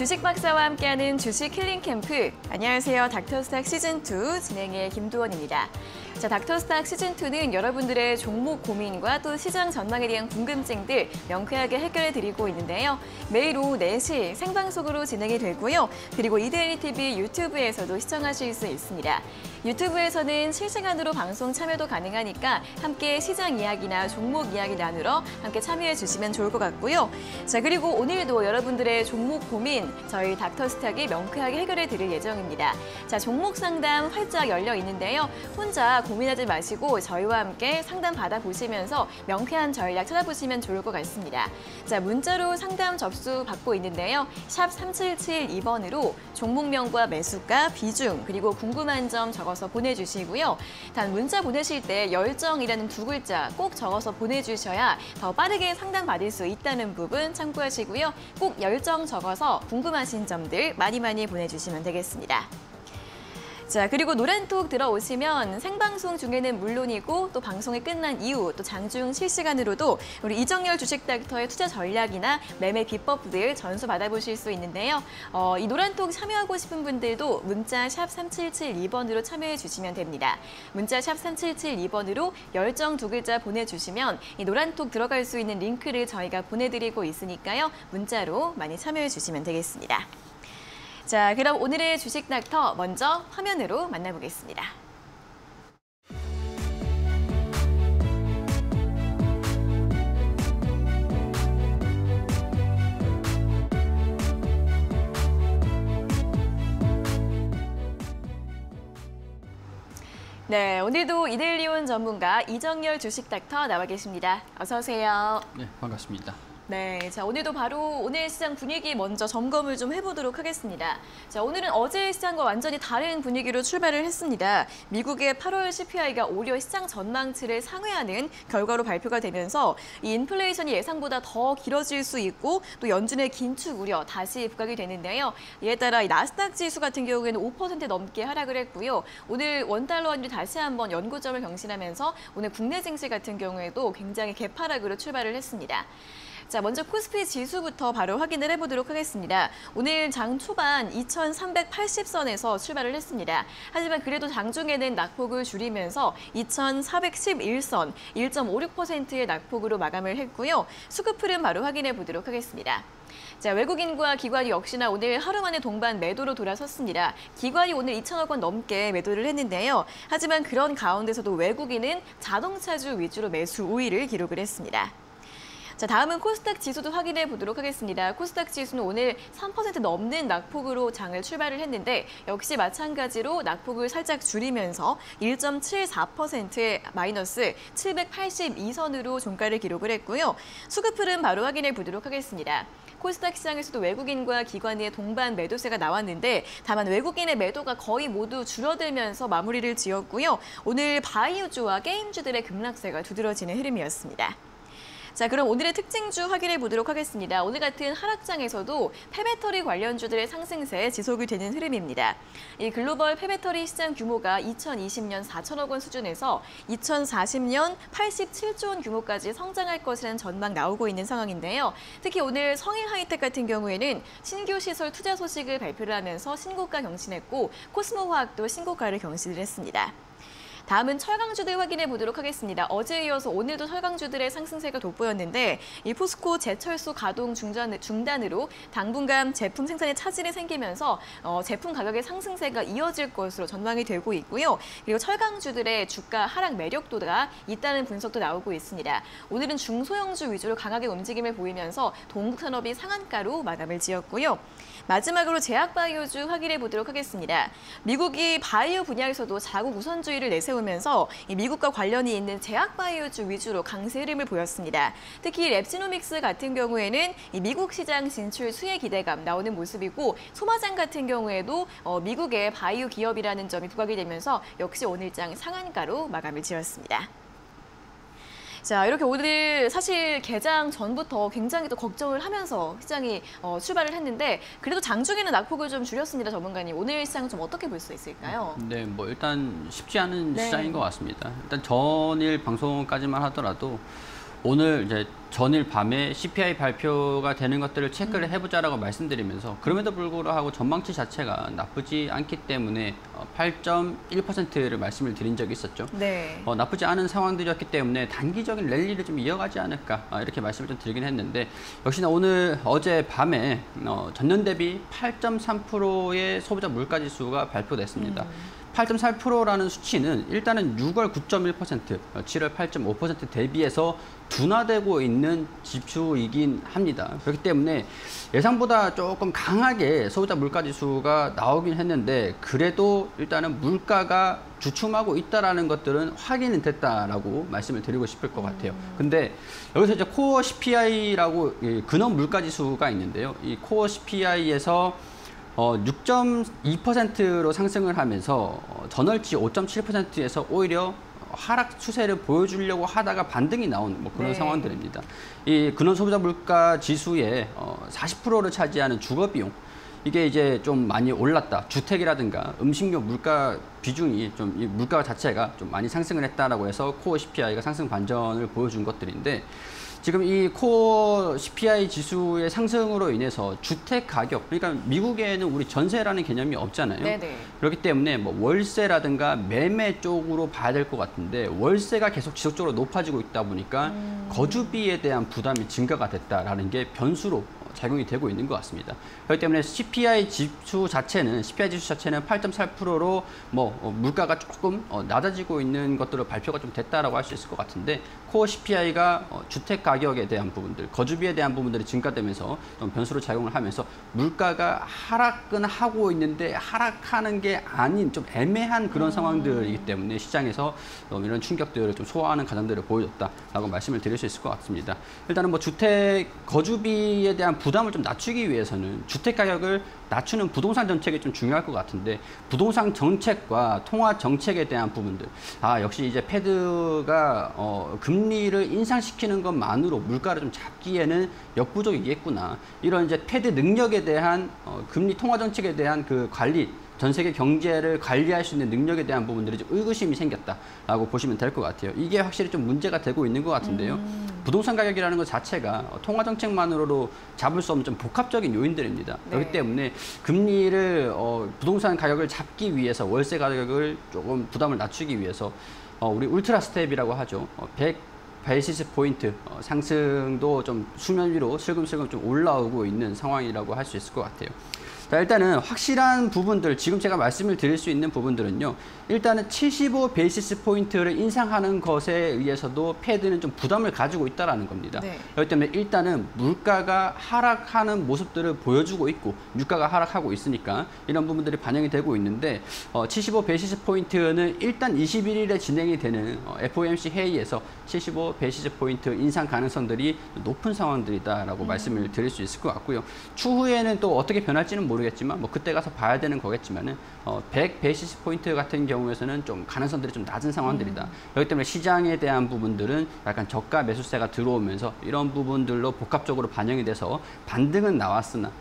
주식 박사와 함께하는 주식 힐링 캠프. 안녕하세요. 닥터스탁 시즌2 진행의 김두원입니다. 자, 닥터스탁 시즌2는 여러분들의 종목 고민과 또 시장 전망에 대한 궁금증들 명쾌하게 해결해드리고 있는데요. 매일 오후 4시 생방송으로 진행이 되고요. 그리고 이데일리TV 유튜브에서도 시청하실 수 있습니다. 유튜브에서는 실시간으로 방송 참여도 가능하니까 함께 시장 이야기나 종목 이야기 나누러 함께 참여해 주시면 좋을 것 같고요. 자, 그리고 오늘도 여러분들의 종목 고민 저희 닥터스탁이 명쾌하게 해결해 드릴 예정입니다. 자, 종목 상담 활짝 열려 있는데요. 혼자 고민하지 마시고 저희와 함께 상담 받아보시면서 명쾌한 전략 찾아보시면 좋을 것 같습니다. 자, 문자로 상담 접수 받고 있는데요. 샵 3772번으로 종목명과 매수가, 비중, 그리고 궁금한 점 적어서 보내주시고요. 단 문자 보내실 때 열정이라는 두 글자 꼭 적어서 보내주셔야 더 빠르게 상담 받을 수 있다는 부분 참고하시고요. 꼭 열정 적어서 궁금하신 점들 많이 보내주시면 되겠습니다. 자, 그리고 노란톡 들어오시면 생방송 중에는 물론이고 또 방송이 끝난 이후 또 장중 실시간으로도 우리 이정열 주식 닥터의 투자 전략이나 매매 비법들 전수 받아보실 수 있는데요. 이 노란톡 참여하고 싶은 분들도 문자 샵 3772번으로 참여해 주시면 됩니다. 문자 샵 3772번으로 열정 두 글자 보내주시면 이 노란톡 들어갈 수 있는 링크를 저희가 보내드리고 있으니까요. 문자로 많이 참여해 주시면 되겠습니다. 자, 그럼 오늘의 주식 닥터 먼저 화면으로 만나보겠습니다. 네, 오늘도 이데일리온 전문가 이정열 주식 닥터 나와 계십니다. 어서 오세요. 네, 반갑습니다. 네, 자, 오늘도 바로 오늘 시장 분위기 먼저 점검을 좀 해보도록 하겠습니다. 자, 오늘은 어제 시장과 완전히 다른 분위기로 출발을 했습니다. 미국의 8월 CPI가 오히려 시장 전망치를 상회하는 결과로 발표가 되면서 이 인플레이션이 예상보다 더 길어질 수 있고 또 연준의 긴축 우려 다시 부각이 되는데요. 이에 따라 이 나스닥 지수 같은 경우에는 5% 넘게 하락을 했고요. 오늘 원달러 환율이 다시 한번 연고점을 경신하면서 오늘 국내 증시 같은 경우에도 굉장히 개파락으로 출발을 했습니다. 자, 먼저 코스피 지수부터 바로 확인을 해보도록 하겠습니다. 오늘 장 초반 2,380선에서 출발을 했습니다. 하지만 그래도 장중에는 낙폭을 줄이면서 2,411선, 1.56%의 낙폭으로 마감을 했고요. 수급 흐름 바로 확인해 보도록 하겠습니다. 자, 외국인과 기관이 역시나 오늘 하루 만에 동반 매도로 돌아섰습니다. 기관이 오늘 2천억 원 넘게 매도를 했는데요. 하지만 그런 가운데서도 외국인은 자동차주 위주로 매수 우위를 기록을 했습니다. 자, 다음은 코스닥 지수도 확인해 보도록 하겠습니다. 코스닥 지수는 오늘 3% 넘는 낙폭으로 장을 출발을 했는데 역시 마찬가지로 낙폭을 살짝 줄이면서 1.74%의 마이너스 782선으로 종가를 기록을 했고요. 수급 흐름 바로 확인해 보도록 하겠습니다. 코스닥 시장에서도 외국인과 기관의 동반 매도세가 나왔는데 다만 외국인의 매도가 거의 모두 줄어들면서 마무리를 지었고요. 오늘 바이오주와 게임주들의 급락세가 두드러지는 흐름이었습니다. 자, 그럼 오늘의 특징주 확인해 보도록 하겠습니다. 오늘 같은 하락장에서도 폐배터리 관련주들의 상승세 지속이 되는 흐름입니다. 이 글로벌 폐배터리 시장 규모가 2020년 4천억 원 수준에서 2040년 87조 원 규모까지 성장할 것이라는 전망 나오고 있는 상황인데요. 특히 오늘 성일하이텍 같은 경우에는 신규 시설 투자 소식을 발표를 하면서 신고가 경신했고 코스모화학도 신고가를 경신을 했습니다. 다음은 철강주들 확인해 보도록 하겠습니다. 어제에 이어서 오늘도 철강주들의 상승세가 돋보였는데 이 포스코 제철소 가동 중단으로 당분간 제품 생산에 차질이 생기면서 제품 가격의 상승세가 이어질 것으로 전망이 되고 있고요. 그리고 철강주들의 주가 하락 매력도가 있다는 분석도 나오고 있습니다. 오늘은 중소형주 위주로 강하게 움직임을 보이면서 동국산업이 상한가로 마감을 지었고요. 마지막으로 제약바이오주 확인해 보도록 하겠습니다. 미국이 바이오 분야에서도 자국 우선주의를 내세우면서 이 미국과 관련이 있는 제약바이오주 위주로 강세 흐름을 보였습니다. 특히 랩지노믹스 같은 경우에는 이 미국 시장 진출 수혜 기대감 나오는 모습이고 소마장 같은 경우에도 미국의 바이오 기업이라는 점이 부각이 되면서 역시 오늘장 상한가로 마감을 지었습니다. 자, 이렇게 오늘 사실 개장 전부터 굉장히 또 걱정을 하면서 시장이 출발을 했는데 그래도 장중에는 낙폭을 좀 줄였습니다, 전문가님. 오늘 시장 좀 어떻게 볼 수 있을까요? 네, 뭐 일단 쉽지 않은 시장인 것 같습니다. 일단 전일 방송까지만 하더라도 오늘 이제 전일 밤에 CPI 발표가 되는 것들을 체크를 해보자라고 말씀드리면서 그럼에도 불구하고 전망치 자체가 나쁘지 않기 때문에 8.1%를 말씀을 드린 적이 있었죠. 네. 나쁘지 않은 상황들이었기 때문에 단기적인 랠리를 좀 이어가지 않을까 이렇게 말씀을 좀 드리긴 했는데 역시나 어제 밤에 전년 대비 8.3%의 소비자 물가지수가 발표됐습니다. 8.4%라는 수치는 일단은 6월 9.1%, 7월 8.5% 대비해서 둔화되고 있는 지수이긴 합니다. 그렇기 때문에 예상보다 조금 강하게 소비자 물가지수가 나오긴 했는데 그래도 일단은 물가가 주춤하고 있다라는 것들은 확인은 됐다라고 말씀을 드리고 싶을 것 같아요. 근데 여기서 이제 코어 CPI라고 근원 물가지수가 있는데요. 이 코어 CPI에서 6.2%로 상승을 하면서 전월치 5.7%에서 오히려 하락 추세를 보여주려고 하다가 반등이 나온 그런 네. 상황들입니다. 이 근원 소비자 물가 지수의 40%를 차지하는 주거 비용 이게 이제 좀 많이 올랐다. 주택이라든가 음식료 물가 비중이 좀 이 물가 자체가 좀 많이 상승을 했다라고 해서 코어 CPI가 상승 반전을 보여준 것들인데 지금 이 코어 CPI 지수의 상승으로 인해서 주택 가격, 그러니까 미국에는 우리 전세라는 개념이 없잖아요. 네네. 그렇기 때문에 뭐 월세라든가 매매 쪽으로 봐야 될 것 같은데 월세가 계속 지속적으로 높아지고 있다 보니까 거주비에 대한 부담이 증가가 됐다라는 게 변수로 작용이 되고 있는 것 같습니다. 그렇기 때문에 CPI 지수 자체는 8.4%로 물가가 조금 낮아지고 있는 것들로 발표가 좀 됐다라고 할 수 있을 것 같은데 코어 CPI가 주택 가격에 대한 부분들, 거주비에 대한 부분들이 증가되면서 좀 변수로 작용을 하면서 물가가 하락은 하고 있는데 하락하는 게 아닌 좀 애매한 그런 상황들이기 때문에 시장에서 이런 충격들을 좀 소화하는 과정들을 보여줬다라고 말씀을 드릴 수 있을 것 같습니다. 일단은 주택 거주비에 대한 부담을 좀 낮추기 위해서는 주택 가격을 낮추는 부동산 정책이 좀 중요할 것 같은데 부동산 정책과 통화 정책에 대한 부분들 역시 이제 패드가 금리를 인상시키는 것만으로 물가를 좀 잡기에는 역부족이겠구나 이런 이제 패드 능력에 대한 금리 통화 정책에 대한 그 관리 전 세계 경제를 관리할 수 있는 능력에 대한 부분들이 좀 의구심이 생겼다라고 보시면 될 것 같아요. 이게 확실히 좀 문제가 되고 있는 것 같은데요. 부동산 가격이라는 것 자체가 통화 정책만으로도 잡을 수 없는 좀 복합적인 요인들입니다. 네. 그렇기 때문에 금리를 부동산 가격을 잡기 위해서 월세 가격을 조금 부담을 낮추기 위해서 우리 울트라 스텝이라고 하죠. 100 베이시스 포인트 상승도 좀 수면 위로 슬금슬금 좀 올라오고 있는 상황이라고 할 수 있을 것 같아요. 자, 일단은 확실한 부분들, 지금 제가 말씀을 드릴 수 있는 부분들은요. 일단은 75 베이시스 포인트를 인상하는 것에 의해서도 패드는 좀 부담을 가지고 있다는 겁니다. 네. 그렇기 때문에 일단은 물가가 하락하는 모습들을 보여주고 있고 유가가 하락하고 있으니까 이런 부분들이 반영이 되고 있는데 75 베이시스 포인트는 일단 21일에 진행이 되는 FOMC 회의에서 75 베이시스 포인트 인상 가능성들이 높은 상황들이다라고 말씀을 드릴 수 있을 것 같고요. 추후에는 또 어떻게 변할지는 모르겠지만 그때 가서 봐야 되는 거겠지만은 100 베이시스 포인트 같은 경우에서는 좀 가능성들이 좀 낮은 상황들이다. 그렇기 때문에 시장에 대한 부분들은 약간 저가 매수세가 들어오면서 이런 부분들로 복합적으로 반영이 돼서 반등은 나왔으나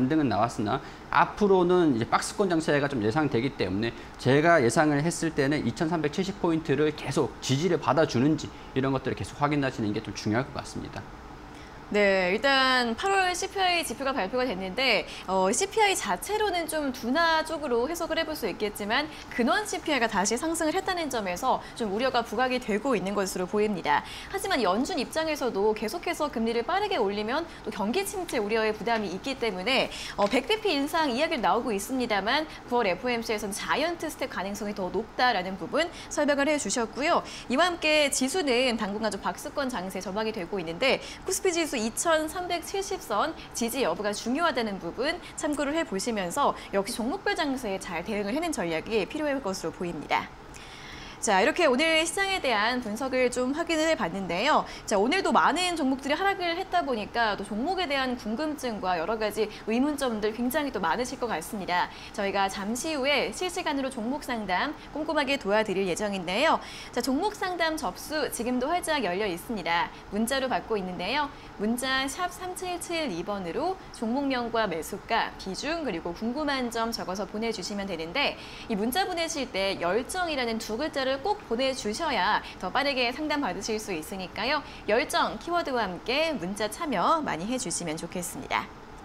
앞으로는 이제 박스권 장세가 좀 예상되기 때문에 제가 예상을 했을 때는 2370 포인트를 계속 지지를 받아주는지 이런 것들을 계속 확인하시는 게 좀 중요할 것 같습니다. 네, 일단 8월 CPI 지표가 발표가 됐는데 CPI 자체로는 좀 둔화 쪽으로 해석을 해볼 수 있겠지만 근원 CPI가 다시 상승을 했다는 점에서 좀 우려가 부각이 되고 있는 것으로 보입니다. 하지만 연준 입장에서도 계속해서 금리를 빠르게 올리면 또 경기 침체 우려의 부담이 있기 때문에 100bp 인상 이야기가 나오고 있습니다만 9월 FOMC에서는 자이언트 스텝 가능성이 더 높다라는 부분 설명을 해주셨고요. 이와 함께 지수는 당분간 좀 박스권 장세 전망이 되고 있는데 코스피 지수 2370선 지지 여부가 중요하다는 부분 참고를 해보시면서 역시 종목별 장세에 잘 대응을 해낸 전략이 필요할 것으로 보입니다. 자, 이렇게 오늘 시장에 대한 분석을 좀 확인을 해봤는데요. 자, 오늘도 많은 종목들이 하락을 했다 보니까 또 종목에 대한 궁금증과 여러 가지 의문점들 굉장히 또 많으실 것 같습니다. 저희가 잠시 후에 실시간으로 종목 상담 꼼꼼하게 도와드릴 예정인데요. 자, 종목 상담 접수 지금도 활짝 열려 있습니다. 문자로 받고 있는데요. 문자 샵 3772번으로 종목명과 매수가, 비중 그리고 궁금한 점 적어서 보내주시면 되는데 이 문자 보내실 때 열정이라는 두 글자를 문자를 꼭 보내주셔야 더 빠르게 상담 받으실 수 있으니까요. 열정 키워드와 함께 문자 참여 많이 해주시면 좋겠습니다.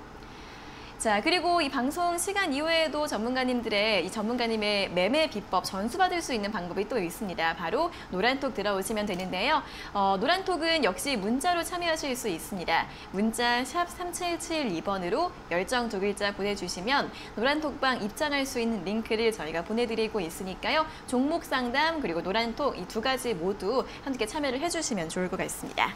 자, 그리고 이 방송 시간 이후에도 전문가님의 매매 비법 전수받을 수 있는 방법이 또 있습니다. 바로 노란톡 들어오시면 되는데요. 노란톡은 역시 문자로 참여하실 수 있습니다. 문자 샵 3772번으로 열정 두 글자 보내주시면 노란톡방 입장할 수 있는 링크를 저희가 보내드리고 있으니까요. 종목 상담 그리고 노란톡 이 두 가지 모두 함께 참여를 해주시면 좋을 것 같습니다.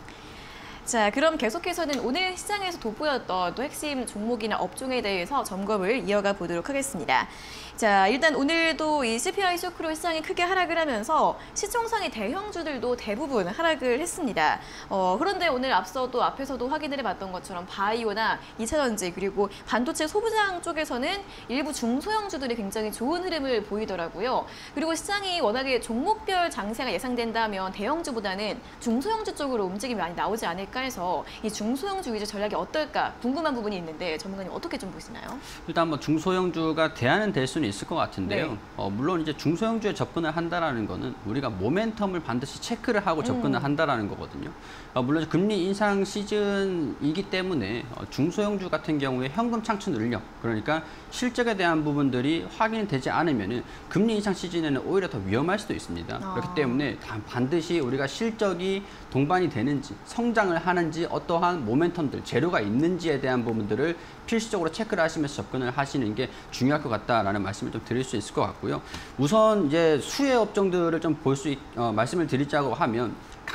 자, 그럼 계속해서는 오늘 시장에서 돋보였던 또 핵심 종목이나 업종에 대해서 점검을 이어가 보도록 하겠습니다. 자, 일단 오늘도 이 CPI 쇼크로 시장이 크게 하락을 하면서 시총상의 대형주들도 대부분 하락을 했습니다. 그런데 오늘 앞에서도 확인을 해봤던 것처럼 바이오나 2차전지 그리고 반도체 소부장 쪽에서는 일부 중소형주들이 굉장히 좋은 흐름을 보이더라고요. 그리고 시장이 워낙에 종목별 장세가 예상된다면 대형주보다는 중소형주 쪽으로 움직임이 많이 나오지 않을까 해서 이 중소형주 위주 전략이 어떨까 궁금한 부분이 있는데 전문가님 어떻게 좀 보시나요? 일단 뭐 중소형주가 대안은 될 수는 있을 것 같은데요. 네. 물론 이제 중소형주에 접근을 한다라는 거는 우리가 모멘텀을 반드시 체크를 하고 접근을 한다라는 거거든요. 물론 금리 인상 시즌이기 때문에 중소형주 같은 경우에 현금 창출 능력, 그러니까 실적에 대한 부분들이 확인이 되지 않으면은 금리 인상 시즌에는 오히려 더 위험할 수도 있습니다. 그렇기 때문에 반드시 우리가 실적이 동반이 되는지, 성장을 하는지, 어떠한 모멘텀들, 재료가 있는지에 대한 부분들을 필수적으로 체크를 하시면서 접근을 하시는 게 중요할 것 같다라는 말씀을 좀 드릴 수 있을 것 같고요. 우선 이제 수혜 업종들을 좀 말씀을 드리자고 하면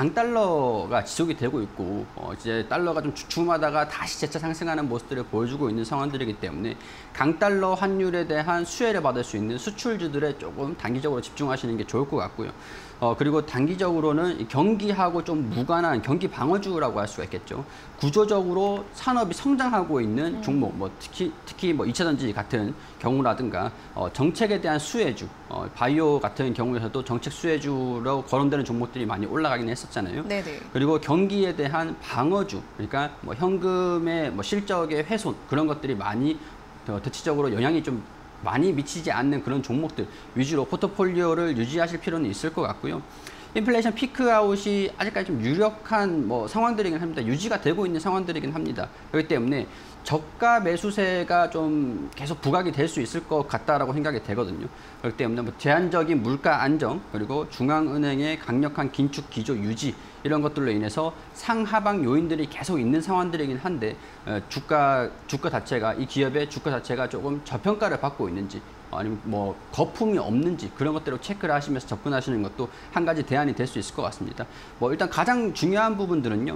강달러가 지속이 되고 있고 이제 달러가 좀 주춤하다가 다시 재차 상승하는 모습들을 보여주고 있는 상황들이기 때문에 강달러 환율에 대한 수혜를 받을 수 있는 수출주들에 조금 단기적으로 집중하시는 게 좋을 것 같고요. 그리고 단기적으로는 경기하고 좀 무관한 경기 방어주라고 할 수가 있겠죠. 구조적으로 산업이 성장하고 있는 종목, 특히 뭐 2차전지 같은 경우라든가 정책에 대한 수혜주, 바이오 같은 경우에서도 정책 수혜주로 거론되는 종목들이 많이 올라가긴 했었잖아요. 네네. 그리고 경기에 대한 방어주, 그러니까 뭐 현금의 뭐 실적의 훼손 그런 것들이 많이 대체적으로 영향이 좀 많이 미치지 않는 그런 종목들 위주로 포트폴리오를 유지하실 필요는 있을 것 같고요. 인플레이션 피크아웃이 아직까지 좀 유력한 상황들이긴 합니다. 유지가 되고 있는 상황들이긴 합니다. 그렇기 때문에 저가 매수세가 좀 계속 부각이 될 수 있을 것 같다라고 생각이 되거든요. 그렇기 때문에 제한적인 물가 안정 그리고 중앙은행의 강력한 긴축 기조 유지 이런 것들로 인해서 상하방 요인들이 계속 있는 상황들이긴 한데 주가 자체가 이 기업의 주가 자체가 조금 저평가를 받고 있는지 아니면 거품이 없는지 그런 것들을 체크를 하시면서 접근하시는 것도 한 가지 대안이 될 수 있을 것 같습니다. 일단 가장 중요한 부분들은요.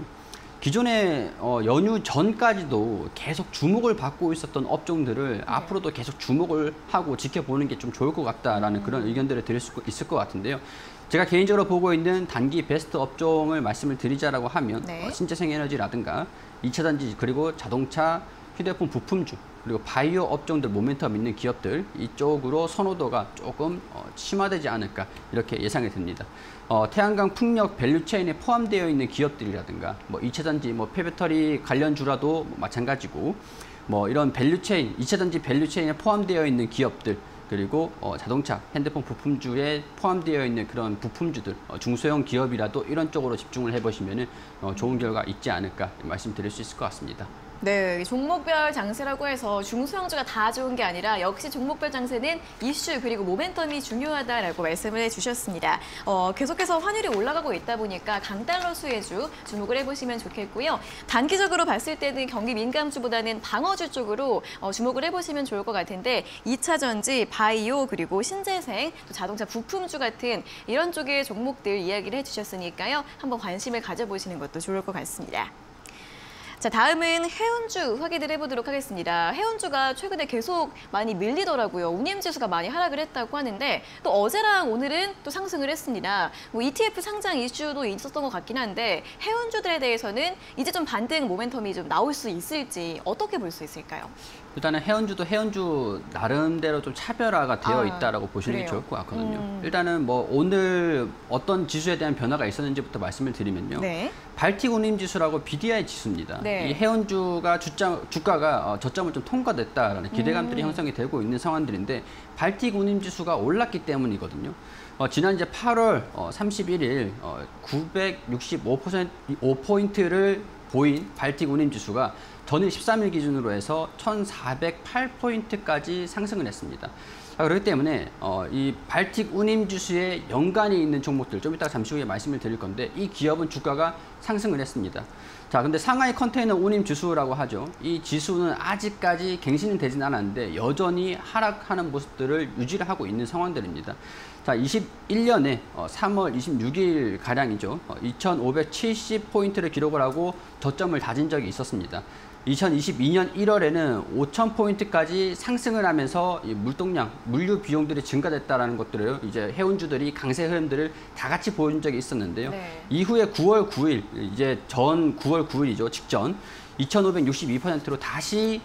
기존에 연휴 전까지도 계속 주목을 받고 있었던 업종들을 앞으로도 계속 주목을 하고 지켜보는 게 좀 좋을 것 같다라는 그런 의견들을 드릴 수 있을 것 같은데요. 제가 개인적으로 보고 있는 단기 베스트 업종을 말씀을 드리자라고 하면 신재생에너지라든가 2차전지 그리고 자동차, 휴대폰 부품주 그리고 바이오 업종들 모멘텀 있는 기업들 이쪽으로 선호도가 조금 심화되지 않을까 이렇게 예상이 됩니다. 태양광 풍력 밸류체인에 포함되어 있는 기업들이라든가 2차전지 폐배터리 관련주라도 마찬가지고 이런 밸류체인 2차전지 밸류체인에 포함되어 있는 기업들 그리고 자동차, 핸드폰 부품주에 포함되어 있는 그런 부품주들, 중소형 기업이라도 이런 쪽으로 집중을 해보시면 좋은 결과 있지 않을까 말씀드릴 수 있을 것 같습니다. 네, 종목별 장세라고 해서 중소형주가 다 좋은 게 아니라 역시 종목별 장세는 이슈 그리고 모멘텀이 중요하다라고 말씀을 해주셨습니다. 계속해서 환율이 올라가고 있다 보니까 강달러 수혜주 주목을 해보시면 좋겠고요. 단기적으로 봤을 때는 경기 민감주보다는 방어주 쪽으로 주목을 해보시면 좋을 것 같은데 2차전지, 바이오 그리고 신재생, 또 자동차 부품주 같은 이런 쪽의 종목들 이야기를 해주셨으니까요. 한번 관심을 가져보시는 것도 좋을 것 같습니다. 자, 다음은 해운주 확인을 해보도록 하겠습니다. 해운주가 최근에 계속 많이 밀리더라고요. 운임지수가 많이 하락을 했다고 하는데 또 어제랑 오늘은 또 상승을 했습니다. ETF 상장 이슈도 있었던 것 같긴 한데 해운주들에 대해서는 이제 좀 반등 모멘텀이 좀 나올 수 있을지 어떻게 볼 수 있을까요? 일단은 해운주도 해운주 나름대로 좀 차별화가 되어 있다라고 보시는 게 그래요? 좋을 것 같거든요. 일단은 뭐 오늘 어떤 지수에 대한 변화가 있었는지부터 말씀을 드리면요. 네. 발틱 운임 지수라고 BDI 지수입니다. 네. 이 해운주가 주가가 저점을 좀 통과됐다라는 기대감들이 형성이 되고 있는 상황들인데 발틱 운임 지수가 올랐기 때문이거든요. 지난 이제 8월 31일 965%를 보인 발틱 운임 지수가 전일 13일 기준으로 해서 1,408포인트까지 상승을 했습니다. 그렇기 때문에 이 발틱 운임 지수에 연관이 있는 종목들 좀 이따 잠시 후에 말씀을 드릴 건데 이 기업은 주가가 상승을 했습니다. 자, 근데 상하이 컨테이너 운임 지수라고 하죠. 이 지수는 아직까지 갱신은 되진 않았는데 여전히 하락하는 모습들을 유지를 하고 있는 상황들입니다. 자, 21년에 3월 26일 가량이죠. 2,570포인트를 기록을 하고 저점을 다진 적이 있었습니다. 2022년 1월에는 5,000포인트까지 상승을 하면서 이 물동량, 물류 비용들이 증가됐다라는 것들을 이제 해운주들이 강세 흐름들을 다 같이 보여준 적이 있었는데요. 네. 이후에 9월 9일, 이제 전 9월 9일이죠. 직전 2,562%로 다시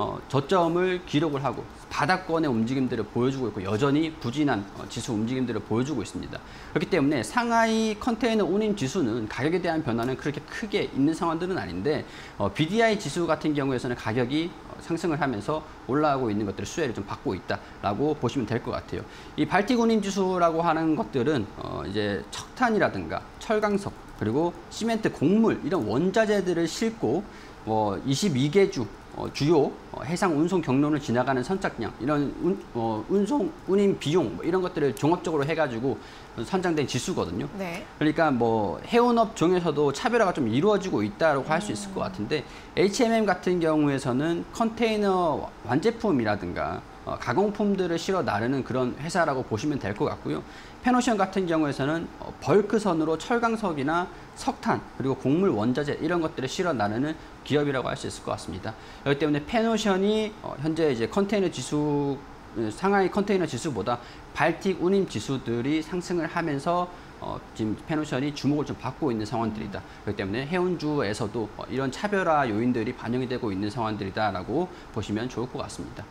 저점을 기록을 하고 바닥권의 움직임들을 보여주고 있고 여전히 부진한 지수 움직임들을 보여주고 있습니다. 그렇기 때문에 상하이 컨테이너 운임 지수는 가격에 대한 변화는 그렇게 크게 있는 상황들은 아닌데 BDI 지수 같은 경우에서는 가격이 상승을 하면서 올라가고 있는 것들을 수혜를 좀 받고 있다라고 보시면 될 것 같아요. 이 발틱 운임 지수라고 하는 것들은 이제 석탄이라든가 철강석 그리고 시멘트, 곡물 이런 원자재들을 싣고 22개 주 주요 해상 운송 경로를 지나가는 선착량, 이런 운송 운임 비용 이런 것들을 종합적으로 해가지고 선정된 지수거든요. 네. 그러니까 뭐 해운업 종에서도 차별화가 좀 이루어지고 있다고 할 수 있을 것 같은데 HMM 같은 경우에서는 컨테이너 완제품이라든가 가공품들을 실어 나르는 그런 회사라고 보시면 될 것 같고요. 페노션 같은 경우에서는 벌크선으로 철강석이나 석탄 그리고 곡물 원자재 이런 것들을 실어 나르는 기업이라고 할 수 있을 것 같습니다. 그렇기 때문에 페노션이 현재 이제 컨테이너 지수 상하이 컨테이너 지수보다 발틱 운임 지수들이 상승을 하면서 지금 페노션이 주목을 좀 받고 있는 상황들이다. 그렇기 때문에 해운주에서도 이런 차별화 요인들이 반영이 되고 있는 상황들이다라고 보시면 좋을 것 같습니다.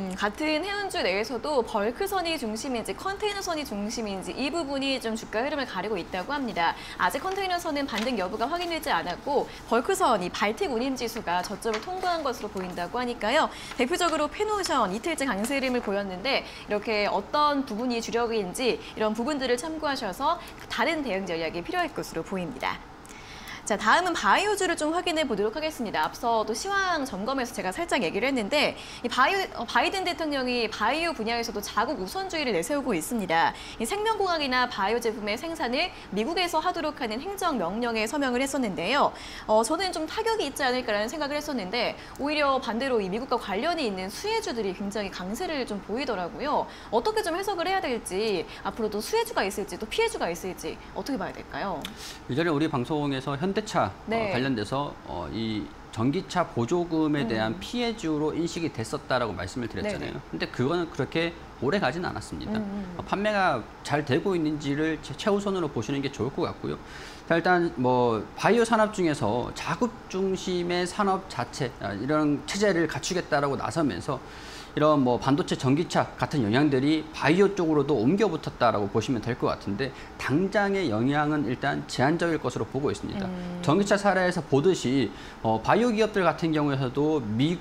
같은 해운주 내에서도 벌크선이 중심인지 컨테이너선이 중심인지 이 부분이 좀 주가 흐름을 가리고 있다고 합니다. 아직 컨테이너선은 반등 여부가 확인되지 않았고 벌크선이 발틱 운임 지수가 저점을 통과한 것으로 보인다고 하니까요. 대표적으로 페노션 이틀째 강세 흐름을 보였는데 이렇게 어떤 부분이 주력인지 이런 부분들을 참고하셔서 다른 대응 전략이 필요할 것으로 보입니다. 자, 다음은 바이오주를 좀 확인해 보도록 하겠습니다. 앞서 또 시황 점검에서 제가 살짝 얘기를 했는데 이 바이든 대통령이 바이오 분야에서도 자국 우선주의를 내세우고 있습니다. 이 생명공학이나 바이오 제품의 생산을 미국에서 하도록 하는 행정명령에 서명을 했었는데요. 저는 좀 타격이 있지 않을까라는 생각을 했었는데 오히려 반대로 이 미국과 관련이 있는 수혜주들이 굉장히 강세를 좀 보이더라고요. 어떻게 좀 해석을 해야 될지 앞으로도 수혜주가 있을지 또 피해주가 있을지 어떻게 봐야 될까요? 예전에 우리 방송에서 현대차 네. 관련돼서 이 전기차 보조금에 대한 피해주로 인식이 됐었다라고 말씀을 드렸잖아요. 네네. 근데 그거는 그렇게 오래 가진 않았습니다. 판매가 잘 되고 있는지를 최우선으로 보시는 게 좋을 것 같고요. 자, 일단 뭐 바이오 산업 중에서 자국 중심의 산업 자체 이런 체제를 갖추겠다라고 나서면서 이런 뭐 반도체, 전기차 같은 영향들이 바이오 쪽으로도 옮겨 붙었다라고 보시면 될 것 같은데 당장의 영향은 일단 제한적일 것으로 보고 있습니다. 전기차 사례에서 보듯이 바이오 기업들 같은 경우에서도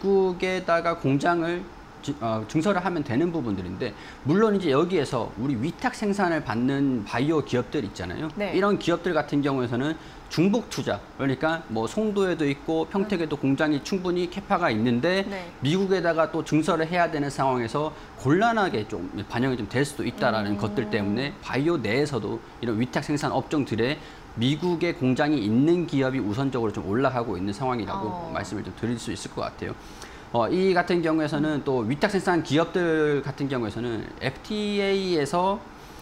미국에다가 공장을 증설을 하면 되는 부분들인데 물론 이제 여기에서 우리 위탁 생산을 받는 바이오 기업들 있잖아요. 네. 이런 기업들 같은 경우에서는 중복 투자, 그러니까 뭐 송도에도 있고 평택에도 공장이 충분히 캐파가 있는데 네. 미국에다가 또 증설을 해야 되는 상황에서 곤란하게 좀 반영이 좀 될 수도 있다라는 것들 때문에 바이오 내에서도 이런 위탁 생산 업종들의 미국의 공장이 있는 기업이 우선적으로 좀 올라가고 있는 상황이라고 말씀을 좀 드릴 수 있을 것 같아요. 이 같은 경우에서는 또 위탁 생산 기업들 같은 경우에서는 FTA에서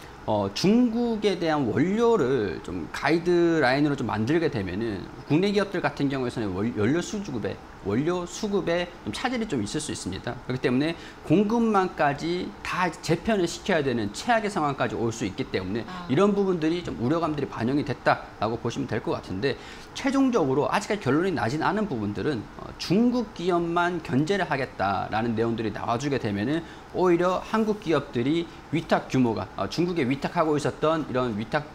중국에 대한 원료를 좀 가이드라인으로 좀 만들게 되면은 국내 기업들 같은 경우에서는 연료 수주급에 원료 수급에 좀 차질이 좀 있을 수 있습니다. 그렇기 때문에 공급망까지 다 재편을 시켜야 되는 최악의 상황까지 올 수 있기 때문에 이런 부분들이 좀 우려감들이 반영이 됐다라고 보시면 될 것 같은데, 최종적으로 아직까지 결론이 나진 않은 부분들은 중국 기업만 견제를 하겠다라는 내용들이 나와주게 되면은 오히려 한국 기업들이 위탁 규모가 중국에 위탁하고 있었던 이런 위탁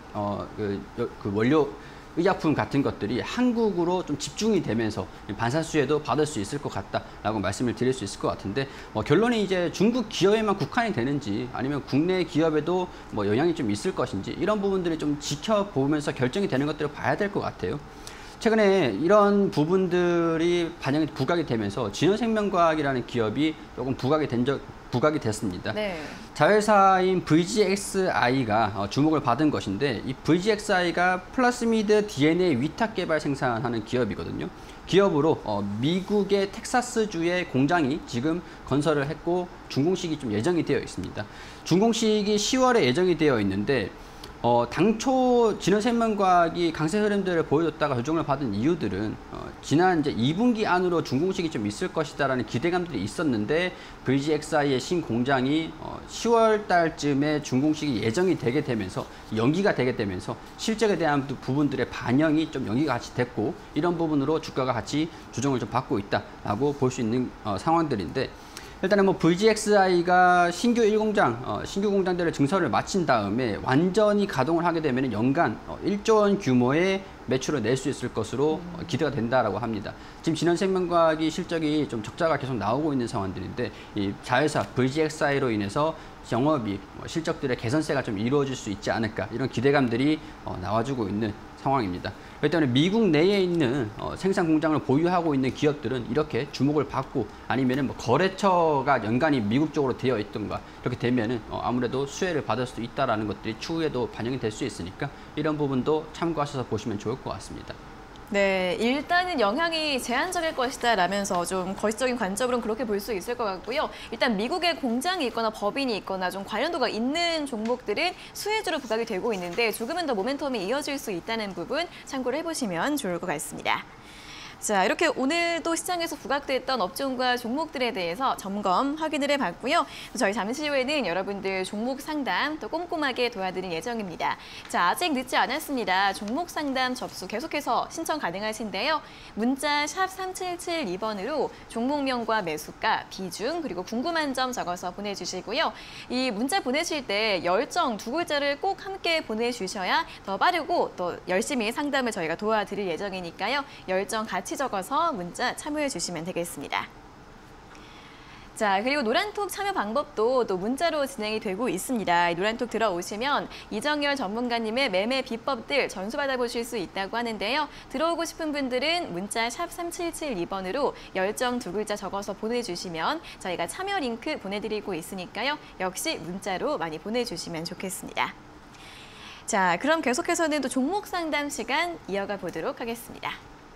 그 원료 의약품 같은 것들이 한국으로 좀 집중이 되면서 반사 수혜도 받을 수 있을 것 같다라고 말씀을 드릴 수 있을 것 같은데, 결론이 이제 중국 기업에만 국한이 되는지 아니면 국내 기업에도 영향이 좀 있을 것인지 이런 부분들이 좀 지켜보면서 결정이 되는 것들을 봐야 될 것 같아요. 최근에 이런 부분들이 부각이 되면서 진원생명과학이라는 기업이 조금 부각이 됐습니다. 네. 자회사인 VGXI가 주목을 받은 것인데, 이 VGXI가 플라스미드 DNA 위탁 개발 생산하는 기업이거든요. 기업으로 미국의 텍사스주의 공장이 지금 건설을 했고 준공식이 좀 예정이 되어 있습니다. 준공식이 10월에 예정이 되어 있는데, 당초 진원생명과학이 강세 흐름들을 보여줬다가 조정을 받은 이유들은 지난 이제 2분기 안으로 준공식이 좀 있을 것이다라는 기대감들이 있었는데, VGXI의 신공장이 10월 달쯤에 준공식이 예정이 되게 되면서 연기가 되게 되면서 실적에 대한 부분들의 반영이 좀 연기가 같이 됐고, 이런 부분으로 주가가 같이 조정을 좀 받고 있다라고 볼 수 있는 상황들인데, 일단은 VGXI가 신규 1공장, 신규 공장들의 증설을 마친 다음에 완전히 가동을 하게 되면 연간 1조 원 규모의 매출을 낼 수 있을 것으로 기대가 된다라고 합니다. 지금 진원생명과학이 실적이 좀 적자가 계속 나오고 있는 상황들인데, 이 자회사 VGXI로 인해서 영업이익, 실적들의 개선세가 좀 이루어질 수 있지 않을까, 이런 기대감들이 나와주고 있는 상황입니다. 그렇기 때문에 미국 내에 있는 생산 공장을 보유하고 있는 기업들은 이렇게 주목을 받고, 아니면은 거래처가 연간이 미국 쪽으로 되어 있던가 이렇게 되면은 아무래도 수혜를 받을 수도 있다라는 것들이 추후에도 반영이 될 수 있으니까 이런 부분도 참고하셔서 보시면 좋을 것 같습니다. 네, 일단은 영향이 제한적일 것이다 라면서 좀 거시적인 관점으로는 그렇게 볼 수 있을 것 같고요. 일단 미국에 공장이 있거나 법인이 있거나 좀 관련도가 있는 종목들은 수혜주로 부각이 되고 있는데, 조금은 더 모멘텀이 이어질 수 있다는 부분 참고를 해보시면 좋을 것 같습니다. 자, 이렇게 오늘도 시장에서 부각됐던 업종과 종목들에 대해서 점검 확인을 해봤고요. 저희 잠시 후에는 여러분들 종목 상담 또 꼼꼼하게 도와드릴 예정입니다. 자, 아직 늦지 않았습니다. 종목 상담 접수 계속해서 신청 가능하신데요. 문자 샵 3772번으로 종목명과 매수가, 비중, 그리고 궁금한 점 적어서 보내주시고요. 이 문자 보내실 때 열정 두 글자를 꼭 함께 보내주셔야 더 빠르고 또 열심히 상담을 저희가 도와드릴 예정이니까요. 열정 같이 적어서 문자 참여해 주시면 되겠습니다. 자, 그리고 노란톡 참여 방법도 또 문자로 진행이 되고 있습니다. 이 노란톡 들어오시면 이정열 전문가님의 매매 비법들 전수받아 보실 수 있다고 하는데요. 들어오고 싶은 분들은 문자 샵 3772번으로 열정 두 글자 적어서 보내주시면 저희가 참여 링크 보내드리고 있으니까요. 역시 문자로 많이 보내주시면 좋겠습니다. 자, 그럼 계속해서는 또 종목 상담 시간 이어가 보도록 하겠습니다.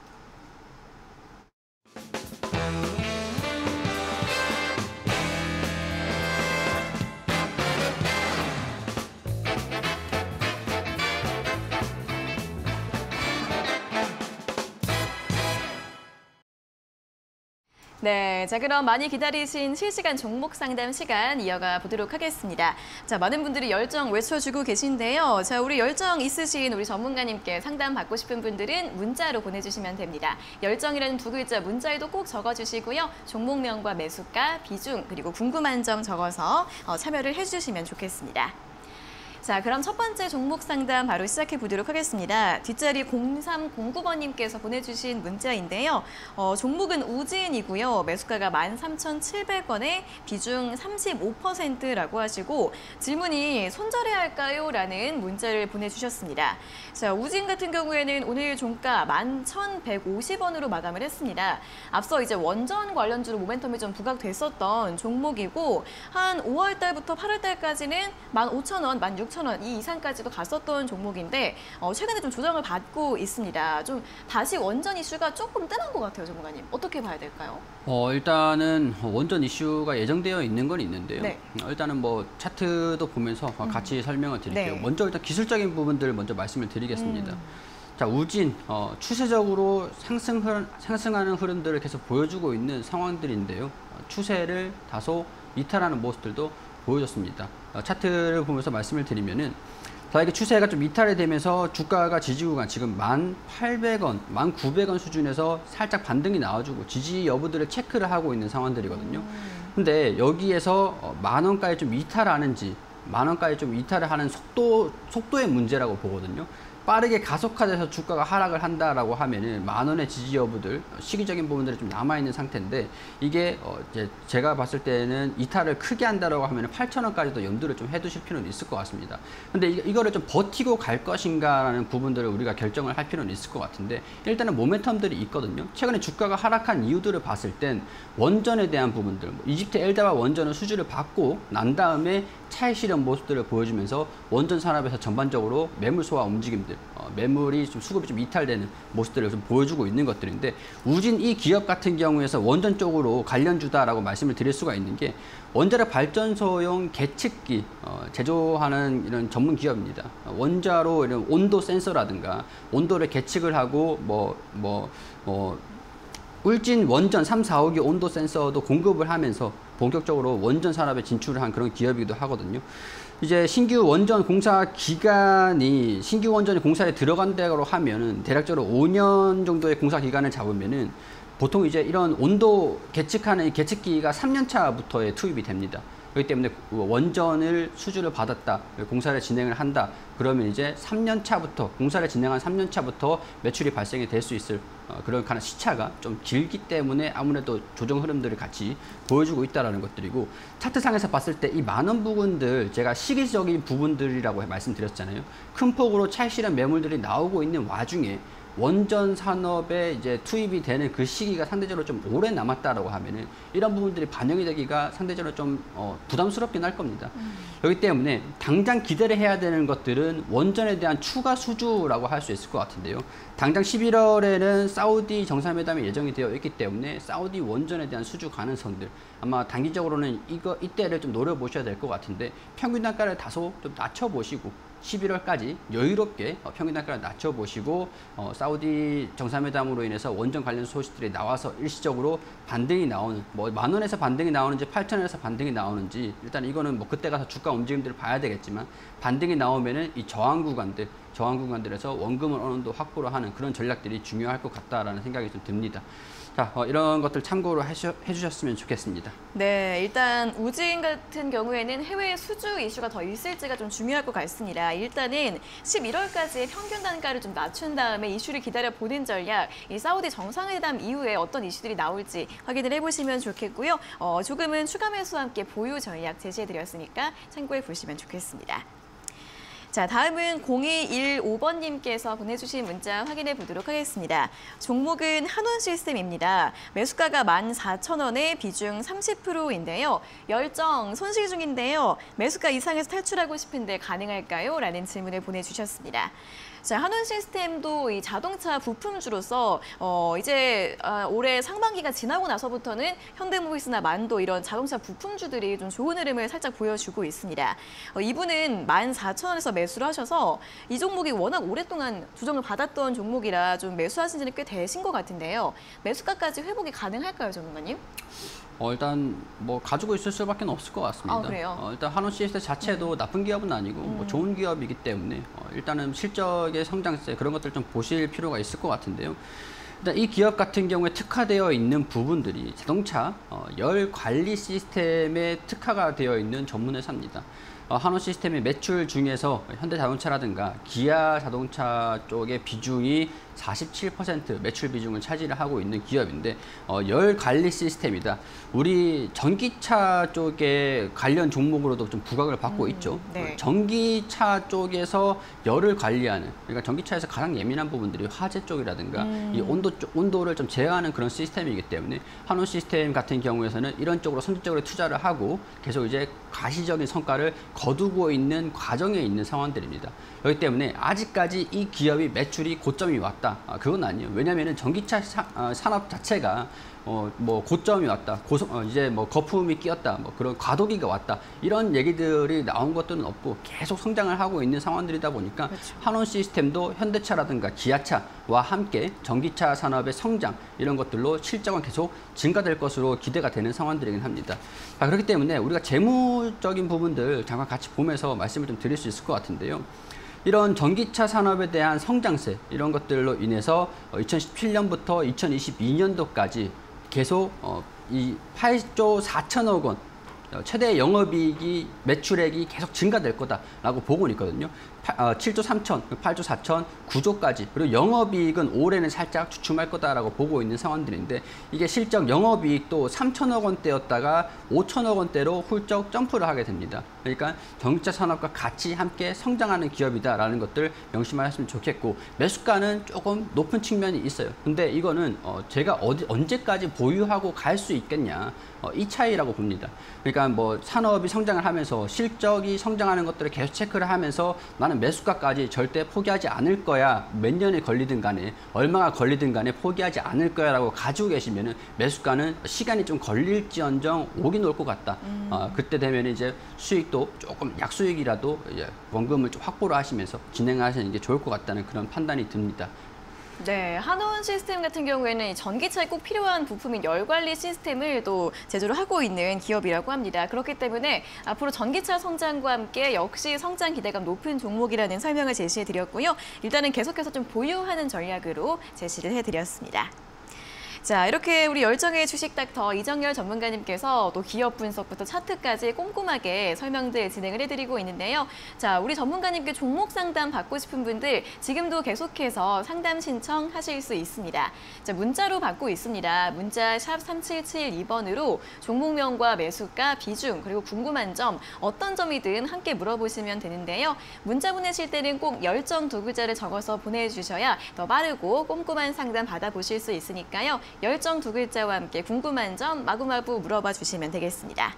네, 자 그럼 많이 기다리신 실시간 종목 상담 시간 이어가 보도록 하겠습니다. 자, 많은 분들이 열정 외쳐주고 계신데요. 자, 우리 열정 있으신 우리 전문가님께 상담 받고 싶은 분들은 문자로 보내주시면 됩니다. 열정이라는 두 글자 문자에도 꼭 적어주시고요. 종목명과 매수가, 비중, 그리고 궁금한 점 적어서 참여를 해주시면 좋겠습니다. 자, 그럼 첫 번째 종목 상담 바로 시작해 보도록 하겠습니다. 뒷자리 0309번님께서 보내주신 문자인데요. 종목은 우진이고요. 매수가가 13,700원에 비중 35%라고 하시고 질문이 손절해야 할까요? 라는 문자를 보내주셨습니다. 자, 우진 같은 경우에는 오늘 종가 11,150원으로 마감을 했습니다. 앞서 이제 원전 관련주로 모멘텀이 좀 부각됐었던 종목이고 한 5월 달부터 8월 달까지는 15,000원, 16,000원 이 이상까지도 갔었던 종목인데 최근에 좀 조정을 받고 있습니다. 좀 다시 원전 이슈가 조금 뜸한 것 같아요, 전문가님. 어떻게 봐야 될까요? 일단은 원전 이슈가 예정되어 있는 건 있는데요. 네. 일단은 차트도 보면서 같이 설명을 드릴게요. 네. 먼저 일단 기술적인 부분들 먼저 말씀을 드리겠습니다. 자, 우진 추세적으로 상승하는 흐름들을 계속 보여주고 있는 상황들인데요. 추세를 다소 이탈하는 모습들도 보여졌습니다. 차트를 보면서 말씀을 드리면은 자, 이게 추세가 좀 이탈이 되면서 주가가 지지 구간 지금 1,800원, 1,900원 수준에서 살짝 반등이 나와주고 지지 여부들을 체크를 하고 있는 상황들이거든요. 근데 여기에서 만 원까지 좀 이탈하는지, 만 원까지 좀 이탈을 하는 속도의 문제라고 보거든요. 빠르게 가속화돼서 주가가 하락을 한다라고 하면은 만 원의 지지 여부들, 시기적인 부분들이 좀 남아있는 상태인데, 이게 이제 제가 봤을 때는 이탈을 크게 한다라고 하면은 8,000원까지도 염두를 좀 해두실 필요는 있을 것 같습니다. 근데 이거를 좀 버티고 갈 것인가라는 부분들을 우리가 결정을 할 필요는 있을 것 같은데, 일단은 모멘텀들이 있거든요. 최근에 주가가 하락한 이유들을 봤을 땐 원전에 대한 부분들, 이집트 엘다바 원전은 수주를 받고 난 다음에 차익 실현 모습들을 보여주면서 원전 산업에서 전반적으로 매물 소화 움직임들, 매물이 좀 수급이 좀 이탈되는 모습들을 좀 보여주고 있는 것들인데, 우진 이 기업 같은 경우에서 원전 쪽으로 관련주다라고 말씀을 드릴 수가 있는 게, 원자력 발전소용 계측기 제조하는 이런 전문 기업입니다. 원자로 이런 온도 센서라든가 온도를 계측을 하고 울진 원전 3, 4, 5기 온도 센서도 공급을 하면서 본격적으로 원전 산업에 진출을 한 그런 기업이기도 하거든요. 이제 신규 원전 공사 기간이, 신규 원전이 공사에 들어간다고 하면은 대략적으로 5년 정도의 공사 기간을 잡으면은 보통 이제 이런 온도 계측하는 계측기가 3년 차부터에 투입이 됩니다. 그렇기 때문에 원전을 수주를 받았다, 공사를 진행을 한다, 그러면 이제 3년 차부터, 공사를 진행한 3년 차부터 매출이 발생이 될 수 있을 그런 시차가 좀 길기 때문에 아무래도 조정 흐름들을 같이 보여주고 있다는 것들이고, 차트상에서 봤을 때 이 만원 부분들, 제가 시기적인 부분들이라고 말씀드렸잖아요. 큰 폭으로 차익 실현 매물들이 나오고 있는 와중에 원전 산업에 이제 투입이 되는 그 시기가 상대적으로 좀 오래 남았다라고 하면은 이런 부분들이 반영이 되기가 상대적으로 좀 부담스럽긴 할 겁니다. 그렇기 때문에 당장 기대를 해야 되는 것들은 원전에 대한 추가 수주라고 할 수 있을 것 같은데요. 당장 11월에는 사우디 정상회담이 예정이 되어 있기 때문에 사우디 원전에 대한 수주 가능성들, 아마 단기적으로는 이때를 좀 노려보셔야 될 것 같은데, 평균 단가를 다소 좀 낮춰보시고 11월까지 여유롭게 평균 단가를 낮춰보시고, 사우디 정상회담으로 인해서 원전 관련 소식들이 나와서 일시적으로 반등이 나오는, 만 원에서 반등이 나오는지 8,000원에서 반등이 나오는지, 일단 이거는 그때 가서 주가 움직임들을 봐야 되겠지만, 반등이 나오면은 이 저항 구간들에서 원금을 어느 정도 확보를 하는 그런 전략들이 중요할 것 같다라는 생각이 좀 듭니다. 자, 이런 것들 참고로 해주셨으면 좋겠습니다. 네, 일단 우진 같은 경우에는 해외 수주 이슈가 더 있을지가 좀 중요할 것 같습니다. 일단은 11월까지 평균 단가를 좀 낮춘 다음에 이슈를 기다려 보는 전략, 이 사우디 정상회담 이후에 어떤 이슈들이 나올지 확인을 해보시면 좋겠고요. 조금은 추가 매수와 함께 보유 전략 제시해드렸으니까 참고해 보시면 좋겠습니다. 자, 다음은 0215번님께서 보내주신 문자 확인해 보도록 하겠습니다. 종목은 한원시스템입니다. 매수가가 14,000원에 비중 30%인데요. 열정 손실 중인데요. 매수가 이상에서 탈출하고 싶은데 가능할까요? 라는 질문을 보내주셨습니다. 자, 한원시스템도 이 자동차 부품주로서 이제 올해 상반기가 지나고 나서부터는 현대모비스나 만도 이런 자동차 부품주들이 좀 좋은 흐름을 살짝 보여주고 있습니다. 이분은 14,000원에서 매수를 하셔서 이 종목이 워낙 오랫동안 조정을 받았던 종목이라 좀 매수하신 지는 꽤 되신 것 같은데요. 매수가까지 회복이 가능할까요, 전문가님? 일단 가지고 있을 수밖에 없을 것 같습니다. 아, 그래요? 일단 한원시스템 자체도 나쁜 기업은 아니고 좋은 기업이기 때문에 일단은 실적의 성장세 그런 것들 좀 보실 필요가 있을 것 같은데요. 일단 이 기업 같은 경우에 특화되어 있는 부분들이 자동차 열 관리 시스템에 특화가 되어 있는 전문 회사입니다. 한원시스템의 매출 중에서 현대자동차라든가 기아자동차 쪽의 비중이 47% 매출 비중을 차지를 하고 있는 기업인데, 열 관리 시스템이다. 우리 전기차 쪽에 관련 종목으로도 좀 부각을 받고 있죠. 네. 전기차 쪽에서 열을 관리하는, 그러니까 전기차에서 가장 예민한 부분들이 화재 쪽이라든가 이 온도를 좀 제어하는 그런 시스템이기 때문에 한원 시스템 같은 경우에서는 이런 쪽으로 선제적으로 투자를 하고 계속 이제 가시적인 성과를 거두고 있는 과정에 있는 상황들입니다. 그렇기 때문에 아직까지 이 기업이 매출이 고점이 왔다. 그건 아니에요. 왜냐하면 전기차 산업 자체가 뭐 고점이 왔다, 이제 뭐 거품이 끼었다, 뭐 그런 과도기가 왔다, 이런 얘기들이 나온 것들은 없고 계속 성장을 하고 있는 상황들이다 보니까 그렇죠. 한원 시스템도 현대차라든가 기아차와 함께 전기차 산업의 성장 이런 것들로 실적은 계속 증가될 것으로 기대가 되는 상황들이긴 합니다. 자, 그렇기 때문에 우리가 재무적인 부분들 잠깐 같이 보면서 말씀을 좀 드릴 수 있을 것 같은데요. 이런 전기차 산업에 대한 성장세 이런 것들로 인해서 2017년부터 2022년도까지 계속 이 8조 4천억 원 최대 영업이익이 매출액이 계속 증가될 거다라고 보고 있거든요. 7조 3천, 8조 4천, 9조까지, 그리고 영업이익은 올해는 살짝 주춤할 거다라고 보고 있는 상황들인데, 이게 실적 영업이익도 3천억 원대였다가 5천억 원대로 훌쩍 점프를 하게 됩니다. 그러니까 전기차 산업과 같이 함께 성장하는 기업이다라는 것들 명심하셨으면 좋겠고, 매수가는 조금 높은 측면이 있어요. 근데 이거는 제가 언제까지 보유하고 갈 수 있겠냐, 이 차이라고 봅니다. 그러니까 뭐 산업이 성장을 하면서 실적이 성장하는 것들을 계속 체크를 하면서 나는 매수가까지 절대 포기하지 않을 거야, 몇 년이 걸리든 간에 얼마가 걸리든 간에 포기하지 않을 거야 라고 가지고 계시면은 매수가는 시간이 좀 걸릴지언정 오긴 올 것 같다. 그때 되면 이제 수익도 조금 약수익이라도 이제 원금을 좀 확보를 하시면서 진행하시는 게 좋을 것 같다는 그런 판단이 듭니다. 네, 한원 시스템 같은 경우에는 이 전기차에 꼭 필요한 부품인 열관리 시스템을 또 제조를 하고 있는 기업이라고 합니다. 그렇기 때문에 앞으로 전기차 성장과 함께 역시 성장 기대감 높은 종목이라는 설명을 제시해드렸고요. 일단은 계속해서 좀 보유하는 전략으로 제시를 해드렸습니다. 자, 이렇게 우리 열정의 주식 닥터 이정열 전문가님께서 또 기업 분석부터 차트까지 꼼꼼하게 설명들 진행을 해드리고 있는데요. 자, 우리 전문가님께 종목 상담 받고 싶은 분들 지금도 계속해서 상담 신청하실 수 있습니다. 자, 문자로 받고 있습니다. 문자 샵 3772번으로 종목명과 매수가, 비중, 그리고 궁금한 점 어떤 점이든 함께 물어보시면 되는데요. 문자 보내실 때는 꼭 열정 두 글자를 적어서 보내주셔야 더 빠르고 꼼꼼한 상담 받아보실 수 있으니까요. 열정 두 글자와 함께 궁금한 점 마구마구 물어봐 주시면 되겠습니다.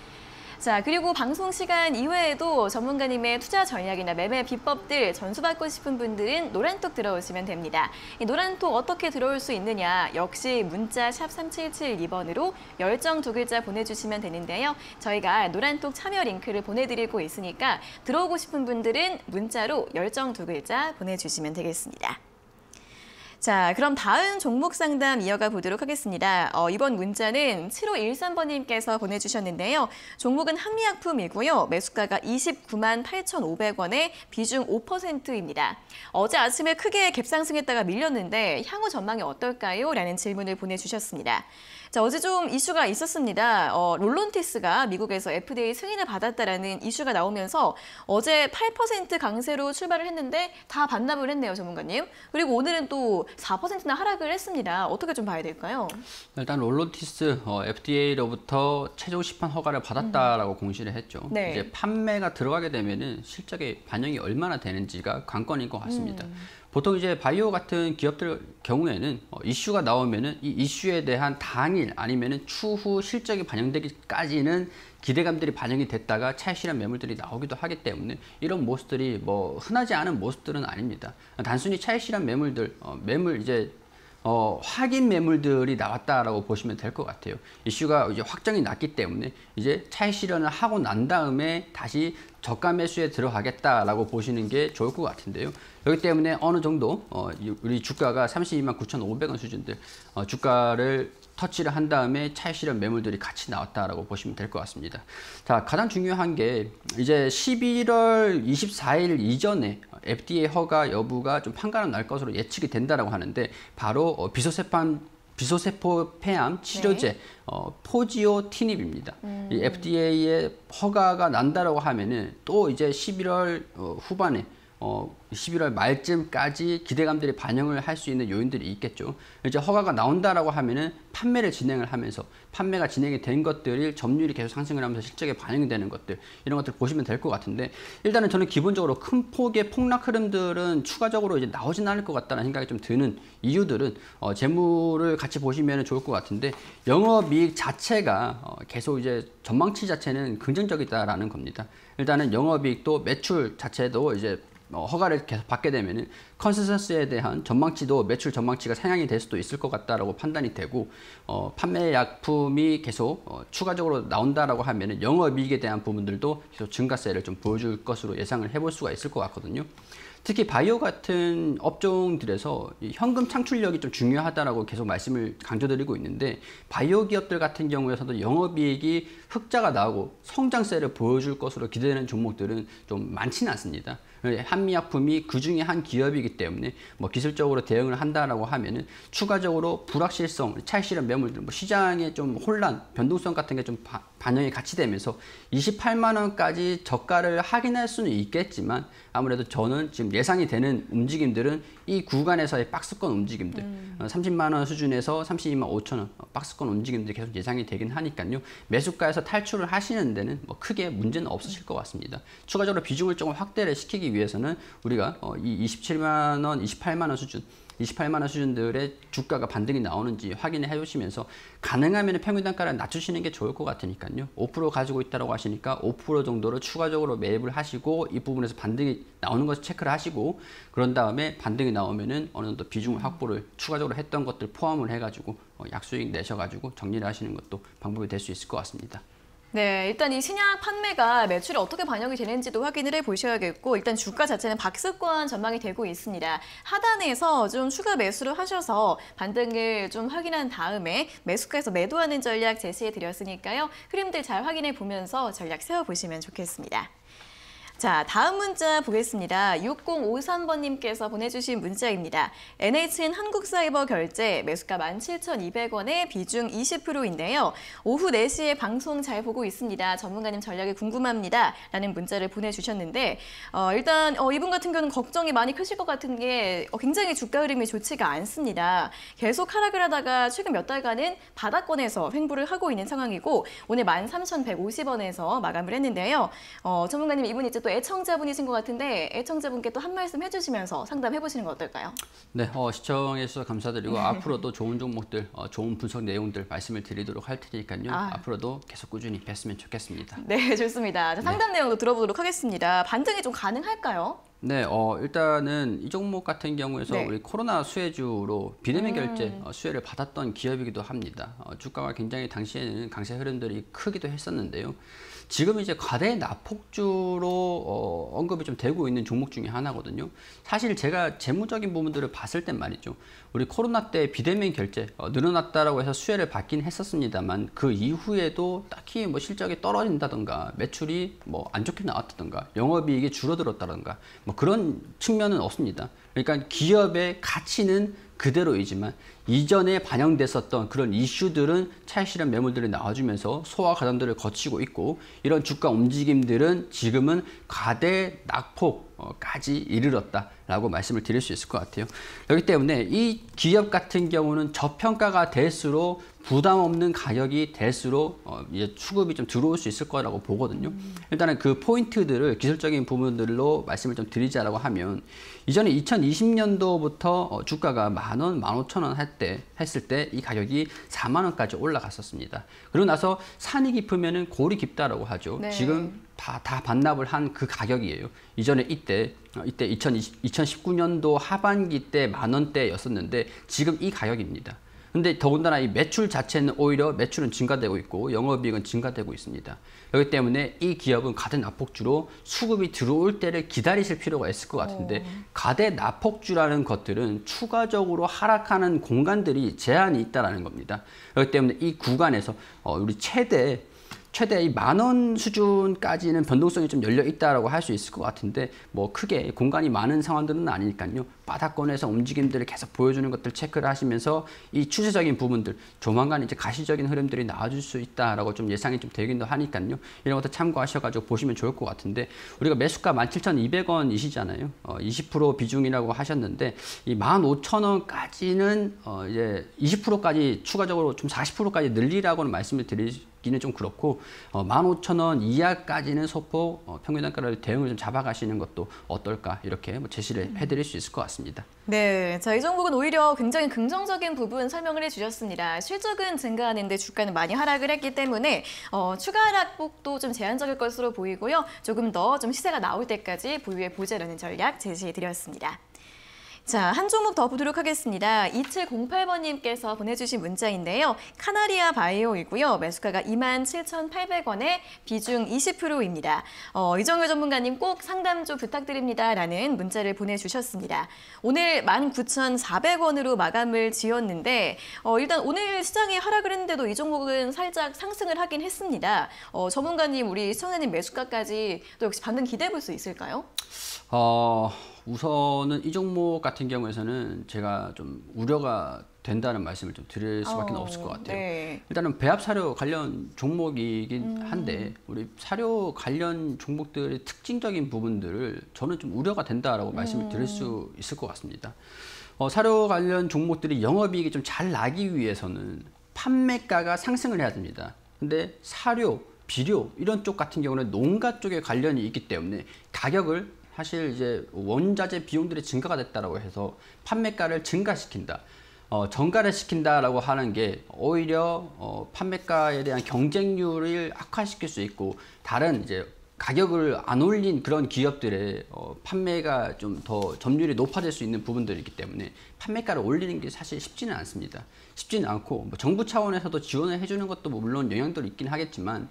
자, 그리고 방송 시간 이외에도 전문가님의 투자 전략이나 매매 비법들 전수받고 싶은 분들은 노란톡 들어오시면 됩니다. 이 노란톡 어떻게 들어올 수 있느냐? 역시 문자 샵 3772번으로 열정 두 글자 보내주시면 되는데요. 저희가 노란톡 참여 링크를 보내드리고 있으니까 들어오고 싶은 분들은 문자로 열정 두 글자 보내주시면 되겠습니다. 자, 그럼 다음 종목 상담 이어가 보도록 하겠습니다. 이번 문자는 7513번님께서 보내주셨는데요. 종목은 한미약품이고요. 매수가가 29만 8,500원에 비중 5%입니다. 어제 아침에 크게 갭상승했다가 밀렸는데 향후 전망이 어떨까요? 라는 질문을 보내주셨습니다. 자, 어제 좀 이슈가 있었습니다. 롤론티스가 미국에서 FDA 승인을 받았다라는 이슈가 나오면서 어제 8% 강세로 출발을 했는데 다 반납을 했네요, 전문가님. 그리고 오늘은 또 4%나 하락을 했습니다. 어떻게 좀 봐야 될까요? 일단 롤론티스 FDA로부터 최종 시판 허가를 받았다라고 공시를 했죠. 네. 이제 판매가 들어가게 되면은 실적에 반영이 얼마나 되는지가 관건인 것 같습니다. 보통 이제 바이오 같은 기업들 경우에는 이슈가 나오면은 이 이슈에 대한 당일 아니면은 추후 실적이 반영되기까지는 기대감들이 반영이 됐다가 차익 실현 매물들이 나오기도 하기 때문에 이런 모습들이 뭐 흔하지 않은 모습들은 아닙니다. 단순히 차익 실현 매물들, 매물 이제 확인 매물들이 나왔다라고 보시면 될 것 같아요. 이슈가 이제 확정이 났기 때문에 이제 차익 실현을 하고 난 다음에 다시 저가 매수에 들어가겠다라고 보시는 게 좋을 것 같은데요. 여기 때문에 어느 정도 우리 주가가 32만 9,500원 수준들 주가를 터치를 한 다음에 차익 실현 매물들이 같이 나왔다라고 보시면 될 것 같습니다. 자, 가장 중요한 게 이제 11월 24일 이전에 FDA 허가 여부가 좀 판가름 날 것으로 예측이 된다라고 하는데 바로 비소세포 폐암 치료제 포지오티닙입니다. 이 FDA의 허가가 난다라고 하면은 또 이제 11월 후반에 11월 말쯤까지 기대감들이 반영을 할 수 있는 요인들이 있겠죠. 이제 허가가 나온다라고 하면은 판매를 진행을 하면서 판매가 진행이 된 것들이 점유율이 계속 상승을 하면서 실적에 반영이 되는 것들, 이런 것들 보시면 될 것 같은데, 일단은 저는 기본적으로 큰 폭의 폭락 흐름들은 추가적으로 이제 나오진 않을 것 같다는 생각이 좀 드는 이유들은 재무를 같이 보시면 좋을 것 같은데, 영업이익 자체가 계속 이제 전망치 자체는 긍정적이다라는 겁니다. 일단은 영업이익도 매출 자체도 이제 허가를 계속 받게 되면은 컨센서스에 대한 전망치도 매출 전망치가 상향이 될 수도 있을 것 같다라고 판단이 되고 판매 약품이 계속 추가적으로 나온다라고 하면은 영업이익에 대한 부분들도 계속 증가세를 좀 보여줄 것으로 예상을 해볼 수가 있을 것 같거든요. 특히 바이오 같은 업종들에서 이 현금 창출력이 좀 중요하다라고 계속 말씀을 강조드리고 있는데 바이오 기업들 같은 경우에서도 영업이익이 흑자가 나오고 성장세를 보여줄 것으로 기대되는 종목들은 좀 많지는 않습니다. 한미약품이 그 중에 한 기업이기 때문에 뭐 기술적으로 대응을 한다라고 하면은 추가적으로 불확실성, 차익 실현 매물들, 뭐 시장의 좀 혼란, 변동성 같은 게 좀 반영이 같이 되면서 28만 원까지 저가를 확인할 수는 있겠지만 아무래도 저는 지금 예상이 되는 움직임들은 이 구간에서의 박스권 움직임들 30만 원 수준에서 32만 5천 원 박스권 움직임들이 계속 예상이 되긴 하니까요. 매수가에서 탈출을 하시는 데는 뭐 크게 문제는 없으실 것 같습니다. 추가적으로 비중을 조금 확대를 시키기 위해서는 우리가 이 27만 원, 28만 원 수준 28만 원 수준들의 주가가 반등이 나오는지 확인을 해주시면서 가능하면 평균 단가를 낮추시는 게 좋을 것 같으니까요. 5% 가지고 있다고 하시니까 5% 정도로 추가적으로 매입을 하시고 이 부분에서 반등이 나오는 것을 체크를 하시고 그런 다음에 반등이 나오면은 어느 정도 비중을 확보를 추가적으로 했던 것들 포함을 해가지고 약수익 내셔가지고 정리를 하시는 것도 방법이 될 수 있을 것 같습니다. 네, 일단 이 신약 판매가 매출에 어떻게 반영이 되는지도 확인을 해보셔야겠고 일단 주가 자체는 박스권 전망이 되고 있습니다. 하단에서 좀 추가 매수를 하셔서 반등을 좀 확인한 다음에 매수가에서 매도하는 전략 제시해드렸으니까요. 흐름들 잘 확인해 보면서 전략 세워보시면 좋겠습니다. 자, 다음 문자 보겠습니다. 6053번님께서 보내주신 문자입니다. NHN 한국사이버결제 매수가 17,200원에 비중 20%인데요. 오후 4시에 방송 잘 보고 있습니다. 전문가님 전략이 궁금합니다. 라는 문자를 보내주셨는데 일단 이분 같은 경우는 걱정이 많이 크실 것 같은 게 굉장히 주가 흐름이 좋지가 않습니다. 계속 하락을 하다가 최근 몇 달간은 바닥권에서 횡보를 하고 있는 상황이고 오늘 13,150원에서 마감을 했는데요. 전문가님 이분이 이제 또 애청자분이신 것 같은데 애청자분께 또 한 말씀 해주시면서 상담해보시는 거 어떨까요? 네, 시청해주셔서 감사드리고 앞으로도 좋은 종목들, 좋은 분석 내용들 말씀을 드리도록 할 테니까요. 앞으로도 계속 꾸준히 뵀으면 좋겠습니다. 네, 좋습니다. 자, 상담 내용도 들어보도록 하겠습니다. 반등이 좀 가능할까요? 네, 일단은 이 종목 같은 경우에서 네. 우리 코로나 수혜주로 비대면 결제 수혜를 받았던 기업이기도 합니다. 주가가 굉장히 당시에는 강세 흐름들이 크기도 했었는데요. 지금 이제 과대 낙폭주로 언급이 좀 되고 있는 종목 중에 하나거든요. 사실 제가 재무적인 부분들을 봤을 땐 말이죠. 우리 코로나 때 비대면 결제 늘어났다라고 해서 수혜를 받긴 했었습니다만 그 이후에도 딱히 뭐 실적이 떨어진다던가 매출이 뭐 안 좋게 나왔다던가 영업이익이 줄어들었다던가 뭐 그런 측면은 없습니다. 그러니까 기업의 가치는 그대로이지만 이전에 반영됐었던 그런 이슈들은 차익 실현 매물들이 나와주면서 소화 과정들을 거치고 있고 이런 주가 움직임들은 지금은 과대 낙폭까지 이르렀다라고 말씀을 드릴 수 있을 것 같아요. 그렇기 때문에 이 기업 같은 경우는 저평가가 될수록 부담 없는 가격이 될수록 이제 수급이 좀 들어올 수 있을 거라고 보거든요. 일단은 그 포인트들을 기술적인 부분들로 말씀을 좀 드리자라고 하면 이전에 2020년도부터 주가가 10,000원, 15,000원 했을 때 이 가격이 4만 원까지 올라갔었습니다. 그러고 나서 산이 깊으면은 골이 깊다라고 하죠. 네. 지금 다 반납을 한 그 가격이에요. 이전에 이때 2019년도 하반기 때 10,000원대였었는데 지금 이 가격입니다. 근데 더군다나 이 매출 자체는 오히려 매출은 증가되고 있고 영업이익은 증가되고 있습니다. 그렇기 때문에 이 기업은 가대 낙폭주로 수급이 들어올 때를 기다리실 필요가 있을 것 같은데 가대 낙폭주라는 것들은 추가적으로 하락하는 공간들이 제한이 있다는 겁니다. 그렇기 때문에 이 구간에서 우리 최대 이 10,000원 수준까지는 변동성이 좀 열려 있다라고 할 수 있을 것 같은데 뭐 크게 공간이 많은 상황들은 아니니까요. 바닥권에서 움직임들을 계속 보여주는 것들 체크를 하시면서 이 추세적인 부분들 조만간 이제 가시적인 흐름들이 나와줄 수 있다라고 좀 예상이 좀 되기도 하니까요. 이런 것도 참고하셔가지고 보시면 좋을 것 같은데 우리가 매수가 17,200원이시잖아요. 20% 비중이라고 하셨는데 이 15,000원까지는 이제 20%까지 추가적으로 좀 40%까지 늘리라고는 말씀을 드리기는 좀 그렇고 15,000원 이하까지는 소폭 평균 단가를 대응을 좀 잡아가시는 것도 어떨까 이렇게 뭐 제시를 해드릴 수 있을 것 같습니다. 네, 자, 이 종목은 오히려 굉장히 긍정적인 부분 설명을 해주셨습니다. 실적은 증가하는데 주가는 많이 하락을 했기 때문에 추가 하락폭도 좀 제한적일 것으로 보이고요. 조금 더 좀 시세가 나올 때까지 보유해 보자라는 전략 제시해드렸습니다. 자, 한 종목 더 보도록 하겠습니다. 2708번님께서 보내주신 문자인데요. 카나리아 바이오이고요. 매수가가 27,800원에 비중 20%입니다. 이정효 전문가님 꼭 상담 좀 부탁드립니다. 라는 문자를 보내주셨습니다. 오늘 19,400원으로 마감을 지었는데 일단 오늘 시장이 하락을 했는데도 이 종목은 살짝 상승을 하긴 했습니다. 전문가님, 우리 시청자님 매수가까지 또 역시 반등 기대해 볼 수 있을까요? 우선은 이 종목 같은 경우에서는 제가 좀 우려가 된다는 말씀을 좀 드릴 수밖에 없을 것 같아요. 네. 일단은 배합 사료 관련 종목이긴 한데 우리 사료 관련 종목들의 특징적인 부분들을 저는 좀 우려가 된다라고 말씀을 드릴 수 있을 것 같습니다. 사료 관련 종목들이 영업이익이 좀 잘 나기 위해서는 판매가가 상승을 해야 됩니다. 근데 사료, 비료 이런 쪽 같은 경우는 농가 쪽에 관련이 있기 때문에 가격을 사실 이제 원자재 비용들이 증가가 됐다라고 해서 판매가를 증가시킨다, 정가를 시킨다라고 하는 게 오히려 판매가에 대한 경쟁률을 악화시킬 수 있고 다른 이제 가격을 안 올린 그런 기업들의 판매가 좀 더 점유율이 높아질 수 있는 부분들이기 때문에 판매가를 올리는 게 사실 쉽지는 않습니다. 쉽지는 않고 뭐 정부 차원에서도 지원을 해주는 것도 뭐 물론 영향도 있긴 하겠지만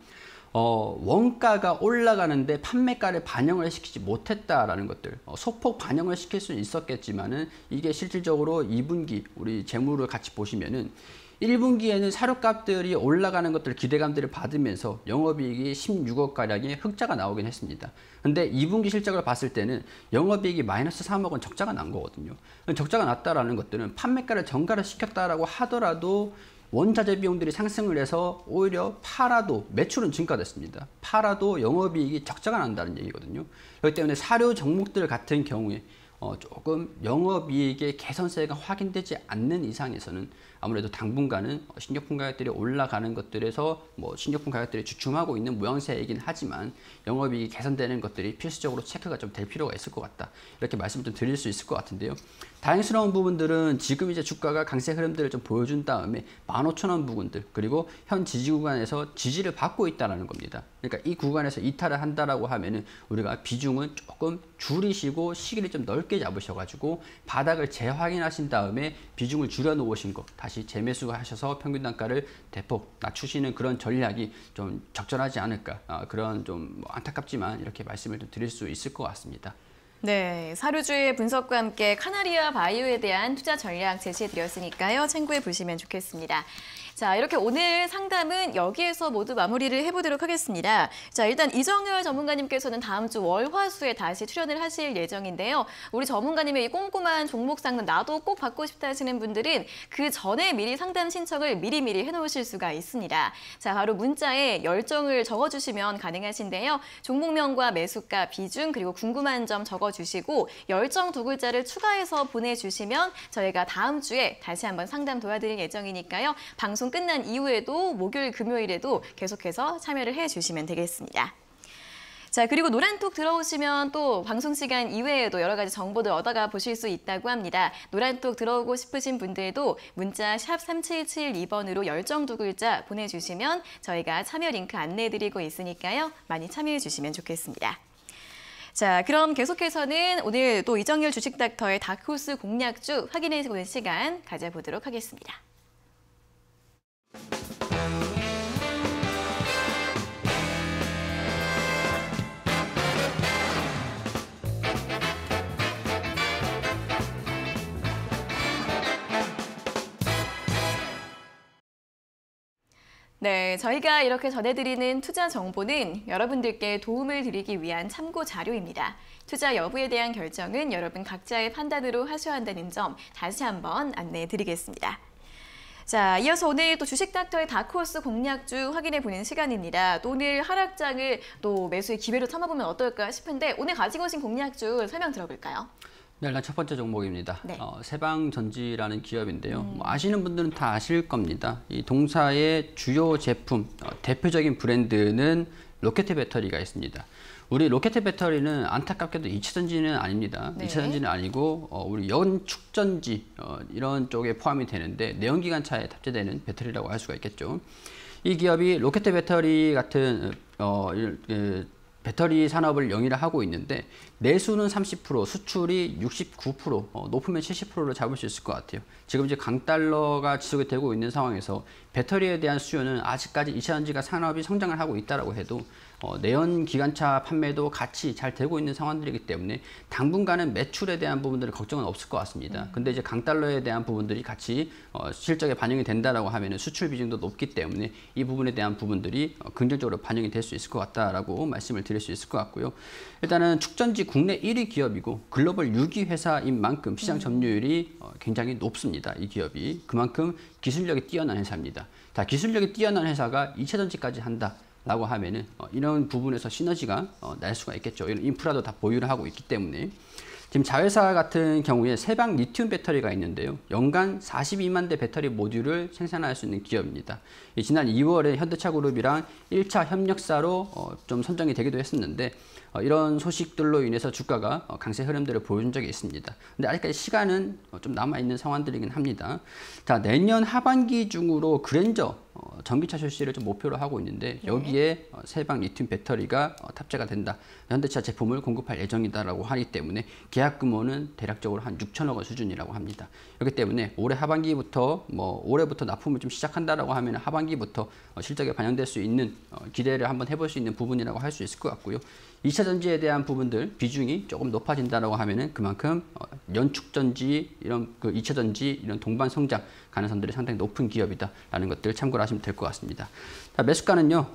원가가 올라가는데 판매가를 반영을 시키지 못했다라는 것들, 소폭 반영을 시킬 수는 있었겠지만은 이게 실질적으로 2분기 우리 재무를 같이 보시면은 1분기에는 사료값들이 올라가는 것들 기대감들을 받으면서 영업이익이 16억 가량의 흑자가 나오긴 했습니다. 근데 2분기 실적을 봤을 때는 영업이익이 마이너스 3억 원 적자가 난 거거든요. 적자가 났다라는 것들은 판매가를 정가를 시켰다라고 하더라도 원자재 비용들이 상승을 해서 오히려 팔아도 매출은 증가됐습니다. 팔아도 영업이익이 적자가 난다는 얘기거든요. 그렇기 때문에 사료 종목들 같은 경우에 조금 영업이익의 개선세가 확인되지 않는 이상에서는 아무래도 당분간은 식료품 가격들이 올라가는 것들에서 뭐 식료품 가격들이 주춤하고 있는 모양새이긴 하지만 영업이익이 개선되는 것들이 필수적으로 체크가 좀 될 필요가 있을 것 같다. 이렇게 말씀을 좀 드릴 수 있을 것 같은데요. 다행스러운 부분들은 지금 이제 주가가 강세 흐름들을 좀 보여준 다음에 15,000원 부분들 그리고 현 지지 구간에서 지지를 받고 있다는 겁니다. 그러니까 이 구간에서 이탈을 한다라고 하면은 우리가 비중은 조금 줄이시고 시기를 좀 넓게 잡으셔가지고 바닥을 재확인하신 다음에 비중을 줄여 놓으신 거 다시 재매수 하셔서 평균 단가를 대폭 낮추시는 그런 전략이 좀 적절하지 않을까, 그런 좀 안타깝지만 이렇게 말씀을 좀 드릴 수 있을 것 같습니다. 네, 사료주의 분석과 함께 카나리아 바이오에 대한 투자 전략 제시해드렸으니까요. 참고해 보시면 좋겠습니다. 자, 이렇게 오늘 상담은 여기에서 모두 마무리를 해보도록 하겠습니다. 자, 일단 이정효 전문가님께서는 다음 주 월화수에 다시 출연을 하실 예정인데요. 우리 전문가님의 이 꼼꼼한 종목 상담 나도 꼭 받고 싶다 하시는 분들은 그 전에 미리 상담 신청을 미리미리 해놓으실 수가 있습니다. 자, 바로 문자에 열정을 적어주시면 가능하신데요. 종목명과 매수가, 비중, 그리고 궁금한 점 적어주시고 열정 두 글자를 추가해서 보내주시면 저희가 다음 주에 다시 한번 상담 도와드릴 예정이니까요. 방송 끝난 이후에도 목요일, 금요일에도 계속해서 참여를 해주시면 되겠습니다. 자, 그리고 노란톡 들어오시면 또 방송 시간 이외에도 여러 가지 정보들 얻어가 보실 수 있다고 합니다. 노란톡 들어오고 싶으신 분들도 문자 샵 3772번으로 열정 두 글자 보내주시면 저희가 참여 링크 안내해드리고 있으니까요. 많이 참여해 주시면 좋겠습니다. 자, 그럼 계속해서는 오늘 또 이정열 주식닥터의 다크호스 공략주 확인해보는 시간 가져보도록 하겠습니다. 네, 저희가 이렇게 전해드리는 투자 정보는 여러분들께 도움을 드리기 위한 참고 자료입니다. 투자 여부에 대한 결정은 여러분 각자의 판단으로 하셔야 한다는 점 다시 한번 안내해 드리겠습니다. 자, 이어서 오늘 또 주식닥터의 다크호스 공략주 확인해 보는 시간입니다. 또 오늘 하락장을 또 매수의 기회로 삼아보면 어떨까 싶은데 오늘 가지고 오신 공략주 설명 들어볼까요? 네, 일단 첫 번째 종목입니다. 네. 세방전지라는 기업인데요. 뭐 아시는 분들은 다 아실 겁니다. 이 동사의 주요 제품, 대표적인 브랜드는 로켓 배터리가 있습니다. 우리 로켓 배터리는 안타깝게도 2차 전지는 아닙니다. 네. 2차 전지는 아니고 우리 연축전지 이런 쪽에 포함이 되는데 내연기관차에 탑재되는 배터리라고 할 수가 있겠죠. 이 기업이 로켓 배터리 같은 배터리 산업을 영위를 하고 있는데 내수는 30%, 수출이 69%, 높으면 70%를 잡을 수 있을 것 같아요. 지금 이제 강달러가 지속이 되고 있는 상황에서 배터리에 대한 수요는 아직까지 2차전지 산업이 성장을 하고 있다라고 해도 내연 기관차 판매도 같이 잘 되고 있는 상황들이기 때문에 당분간은 매출에 대한 부분들은 걱정은 없을 것 같습니다. 근데 이제 강달러에 대한 부분들이 같이 실적에 반영이 된다라고 하면은 수출 비중도 높기 때문에 이 부분에 대한 부분들이 긍정적으로 반영이 될 수 있을 것 같다라고 말씀을 드릴 수 있을 것 같고요. 일단은 축전지 국내 1위 기업이고 글로벌 6위 회사인 만큼 시장 점유율이 굉장히 높습니다. 이 기업이 그만큼 기술력이 뛰어난 회사입니다. 자, 기술력이 뛰어난 회사가 2차전지까지 한다. 라고 하면은 이런 부분에서 시너지가 날 수가 있겠죠. 이런 인프라도 다 보유를 하고 있기 때문에 지금 자회사 같은 경우에 세방 리튬 배터리가 있는데요. 연간 42만 대 배터리 모듈을 생산할 수 있는 기업입니다. 지난 2월에 현대차그룹이랑 1차 협력사로 좀 선정이 되기도 했었는데 이런 소식들로 인해서 주가가 강세 흐름들을 보여준 적이 있습니다. 근데 아직까지 시간은 좀 남아있는 상황들이긴 합니다. 자, 내년 하반기 중으로 그랜저 전기차 출시를 좀 목표로 하고 있는데 여기에 세방 리튬 배터리가 탑재가 된다. 현대차 제품을 공급할 예정이다라고 하기 때문에 계약 규모는 대략적으로 한 6천억 원 수준이라고 합니다. 그렇기 때문에 올해 하반기부터 올해부터 납품을 좀 시작한다라고 하면 하반기부터 실적에 반영될 수 있는 기대를 한번 해볼 수 있는 부분이라고 할 수 있을 것 같고요. 2차 전지에 대한 부분들 비중이 조금 높아진다라고 하면은 그만큼 연축 전지 이런 2차 전지 이런 동반 성장 가능성들이 상당히 높은 기업이다라는 것들 참고를 하시면 될 것 같습니다. 자, 매수가는요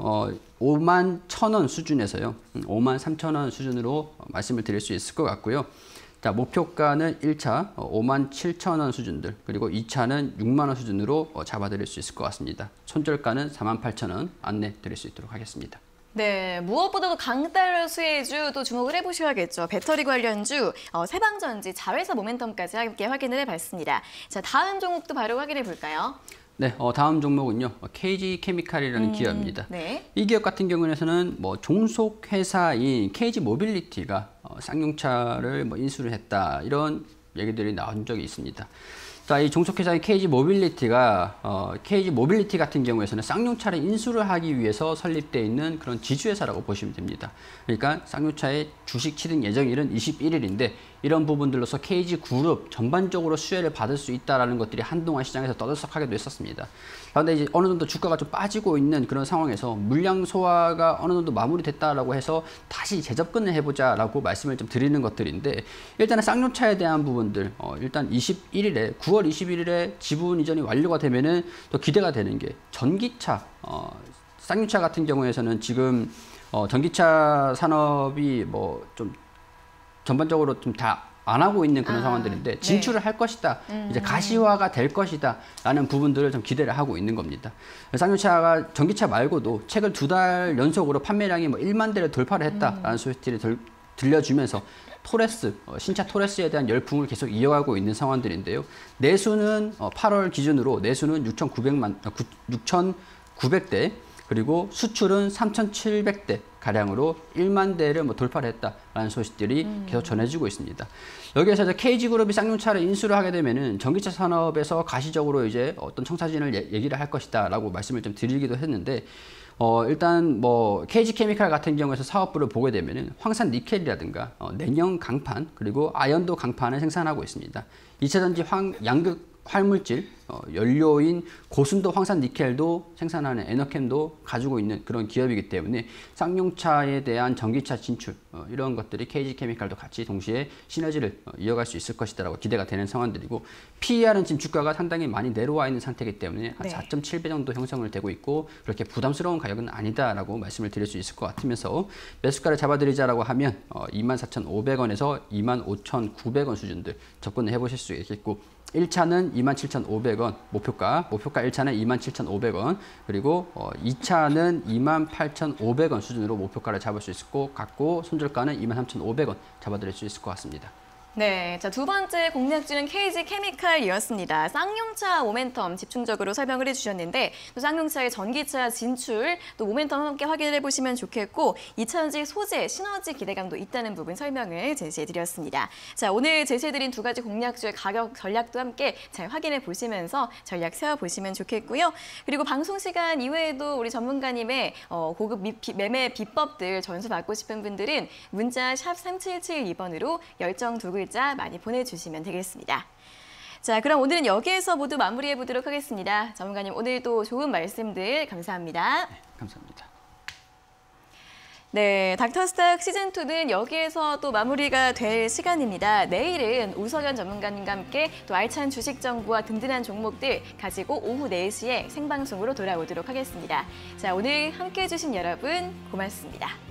5만 1,000원 수준에서요 5만 3,000원 수준으로 말씀을 드릴 수 있을 것 같고요. 자, 목표가는 1차 5만 7,000원 수준들 그리고 2차는 6만 원 수준으로 잡아드릴 수 있을 것 같습니다. 손절가는 4만 8,000원 안내 드릴 수 있도록 하겠습니다. 네, 무엇보다도 강달러 수혜주도 주목을 해보셔야겠죠. 배터리 관련주, 세방전지, 자회사 모멘텀까지 함께 확인을 해봤습니다. 자, 다음 종목도 바로 확인해 볼까요? 네, 다음 종목은요. KG 케미칼이라는 기업입니다. 네. 이 기업 같은 경우에는 종속 회사인 KG 모빌리티가 쌍용차를 인수를 했다 이런 얘기들이 나온 적이 있습니다. 자, 이 종속회사인 KG 모빌리티가 KG 모빌리티 같은 경우에는 쌍용차를 인수를 하기 위해서 설립되어 있는 그런 지주회사라고 보시면 됩니다. 그러니까 쌍용차의 주식 취득 예정일은 21일인데 이런 부분들로서 KG 그룹 전반적으로 수혜를 받을 수 있다라는 것들이 한동안 시장에서 떠들썩하게도 했었습니다. 그런데 이제 어느 정도 주가가 좀 빠지고 있는 그런 상황에서 물량 소화가 어느 정도 마무리됐다라고 해서 다시 재접근을 해보자라고 말씀을 좀 드리는 것들인데 일단은 쌍용차에 대한 부분들 일단 21일에 9월 21일에 지분 이전이 완료가 되면은 또 기대가 되는 게 전기차 쌍용차 같은 경우에서는 지금 전기차 산업이 좀 전반적으로 좀 다 안 하고 있는 그런 상황들인데 진출을 할 것이다. 이제 가시화가 될 것이다. 라는 부분들을 좀 기대를 하고 있는 겁니다. 쌍용차가 전기차 말고도 최근 2달 연속으로 판매량이 1만 대를 돌파를 했다라는 소식들이 들려주면서 토레스, 신차 토레스에 대한 열풍을 계속 이어가고 있는 상황들인데요. 내수는 8월 기준으로 내수는 6,900대 그리고 수출은 3,700대 가량으로 1만 대를 돌파를 했다라는 소식들이 계속 전해지고 있습니다. 여기에서 이제 KG그룹이 쌍용차를 인수를 하게 되면은 전기차 산업에서 가시적으로 이제 어떤 청사진을 얘기를 할 것이다라고 말씀을 좀 드리기도 했는데 일단 KG케미칼 같은 경우에서 사업부를 보게 되면은 황산 니켈이라든가 냉형 강판 그리고 아연도 강판을 생산하고 있습니다. 2차전지 양극 활물질, 연료인 고순도 황산 니켈도 생산하는 에너캠도 가지고 있는 그런 기업이기 때문에 쌍용차에 대한 전기차 진출 이런 것들이 KG케미칼도 같이 동시에 시너지를 이어갈 수 있을 것이다라고 기대가 되는 상황들이고 PER은 지금 주가가 상당히 많이 내려와 있는 상태이기 때문에 한 4.7배 정도 형성을 되고 있고 그렇게 부담스러운 가격은 아니다라고 말씀을 드릴 수 있을 것 같으면서 매수가를 잡아드리자라고 하면 24,500원에서 25,900원 수준들 접근을 해보실 수 있겠고 1차는 27,500원 목표가 1차는 27,500원 그리고 2차는 28,500원 수준으로 목표가를 잡을 수 있을 것 같고 손절가는 23,500원 잡아드릴 수 있을 것 같습니다. 네, 자, 두 번째 공략주는 KG케미칼이었습니다. 쌍용차 모멘텀 집중적으로 설명을 해주셨는데 또 쌍용차의 전기차 진출, 또 모멘텀 함께 확인을 해보시면 좋겠고 2차전지 소재, 시너지 기대감도 있다는 부분 설명을 제시해드렸습니다. 자, 오늘 제시해드린 두 가지 공략주의 가격 전략도 함께 잘 확인해 보시면서 전략 세워보시면 좋겠고요. 그리고 방송 시간 이외에도 우리 전문가님의 고급 매매 비법들 전수 받고 싶은 분들은 문자 샵 3772번으로 열정 두 글자 많이 보내주시면 되겠습니다. 자, 그럼 오늘은 여기에서 모두 마무리해 보도록 하겠습니다. 전문가님 오늘도 좋은 말씀들 감사합니다. 네, 감사합니다. 네, 닥터스탁 시즌2는 여기에서 또 마무리가 될 시간입니다. 내일은 우석연 전문가님과 함께 또 알찬 주식 정보와 든든한 종목들 가지고 오후 4시에 생방송으로 돌아오도록 하겠습니다. 자, 오늘 함께해 주신 여러분 고맙습니다.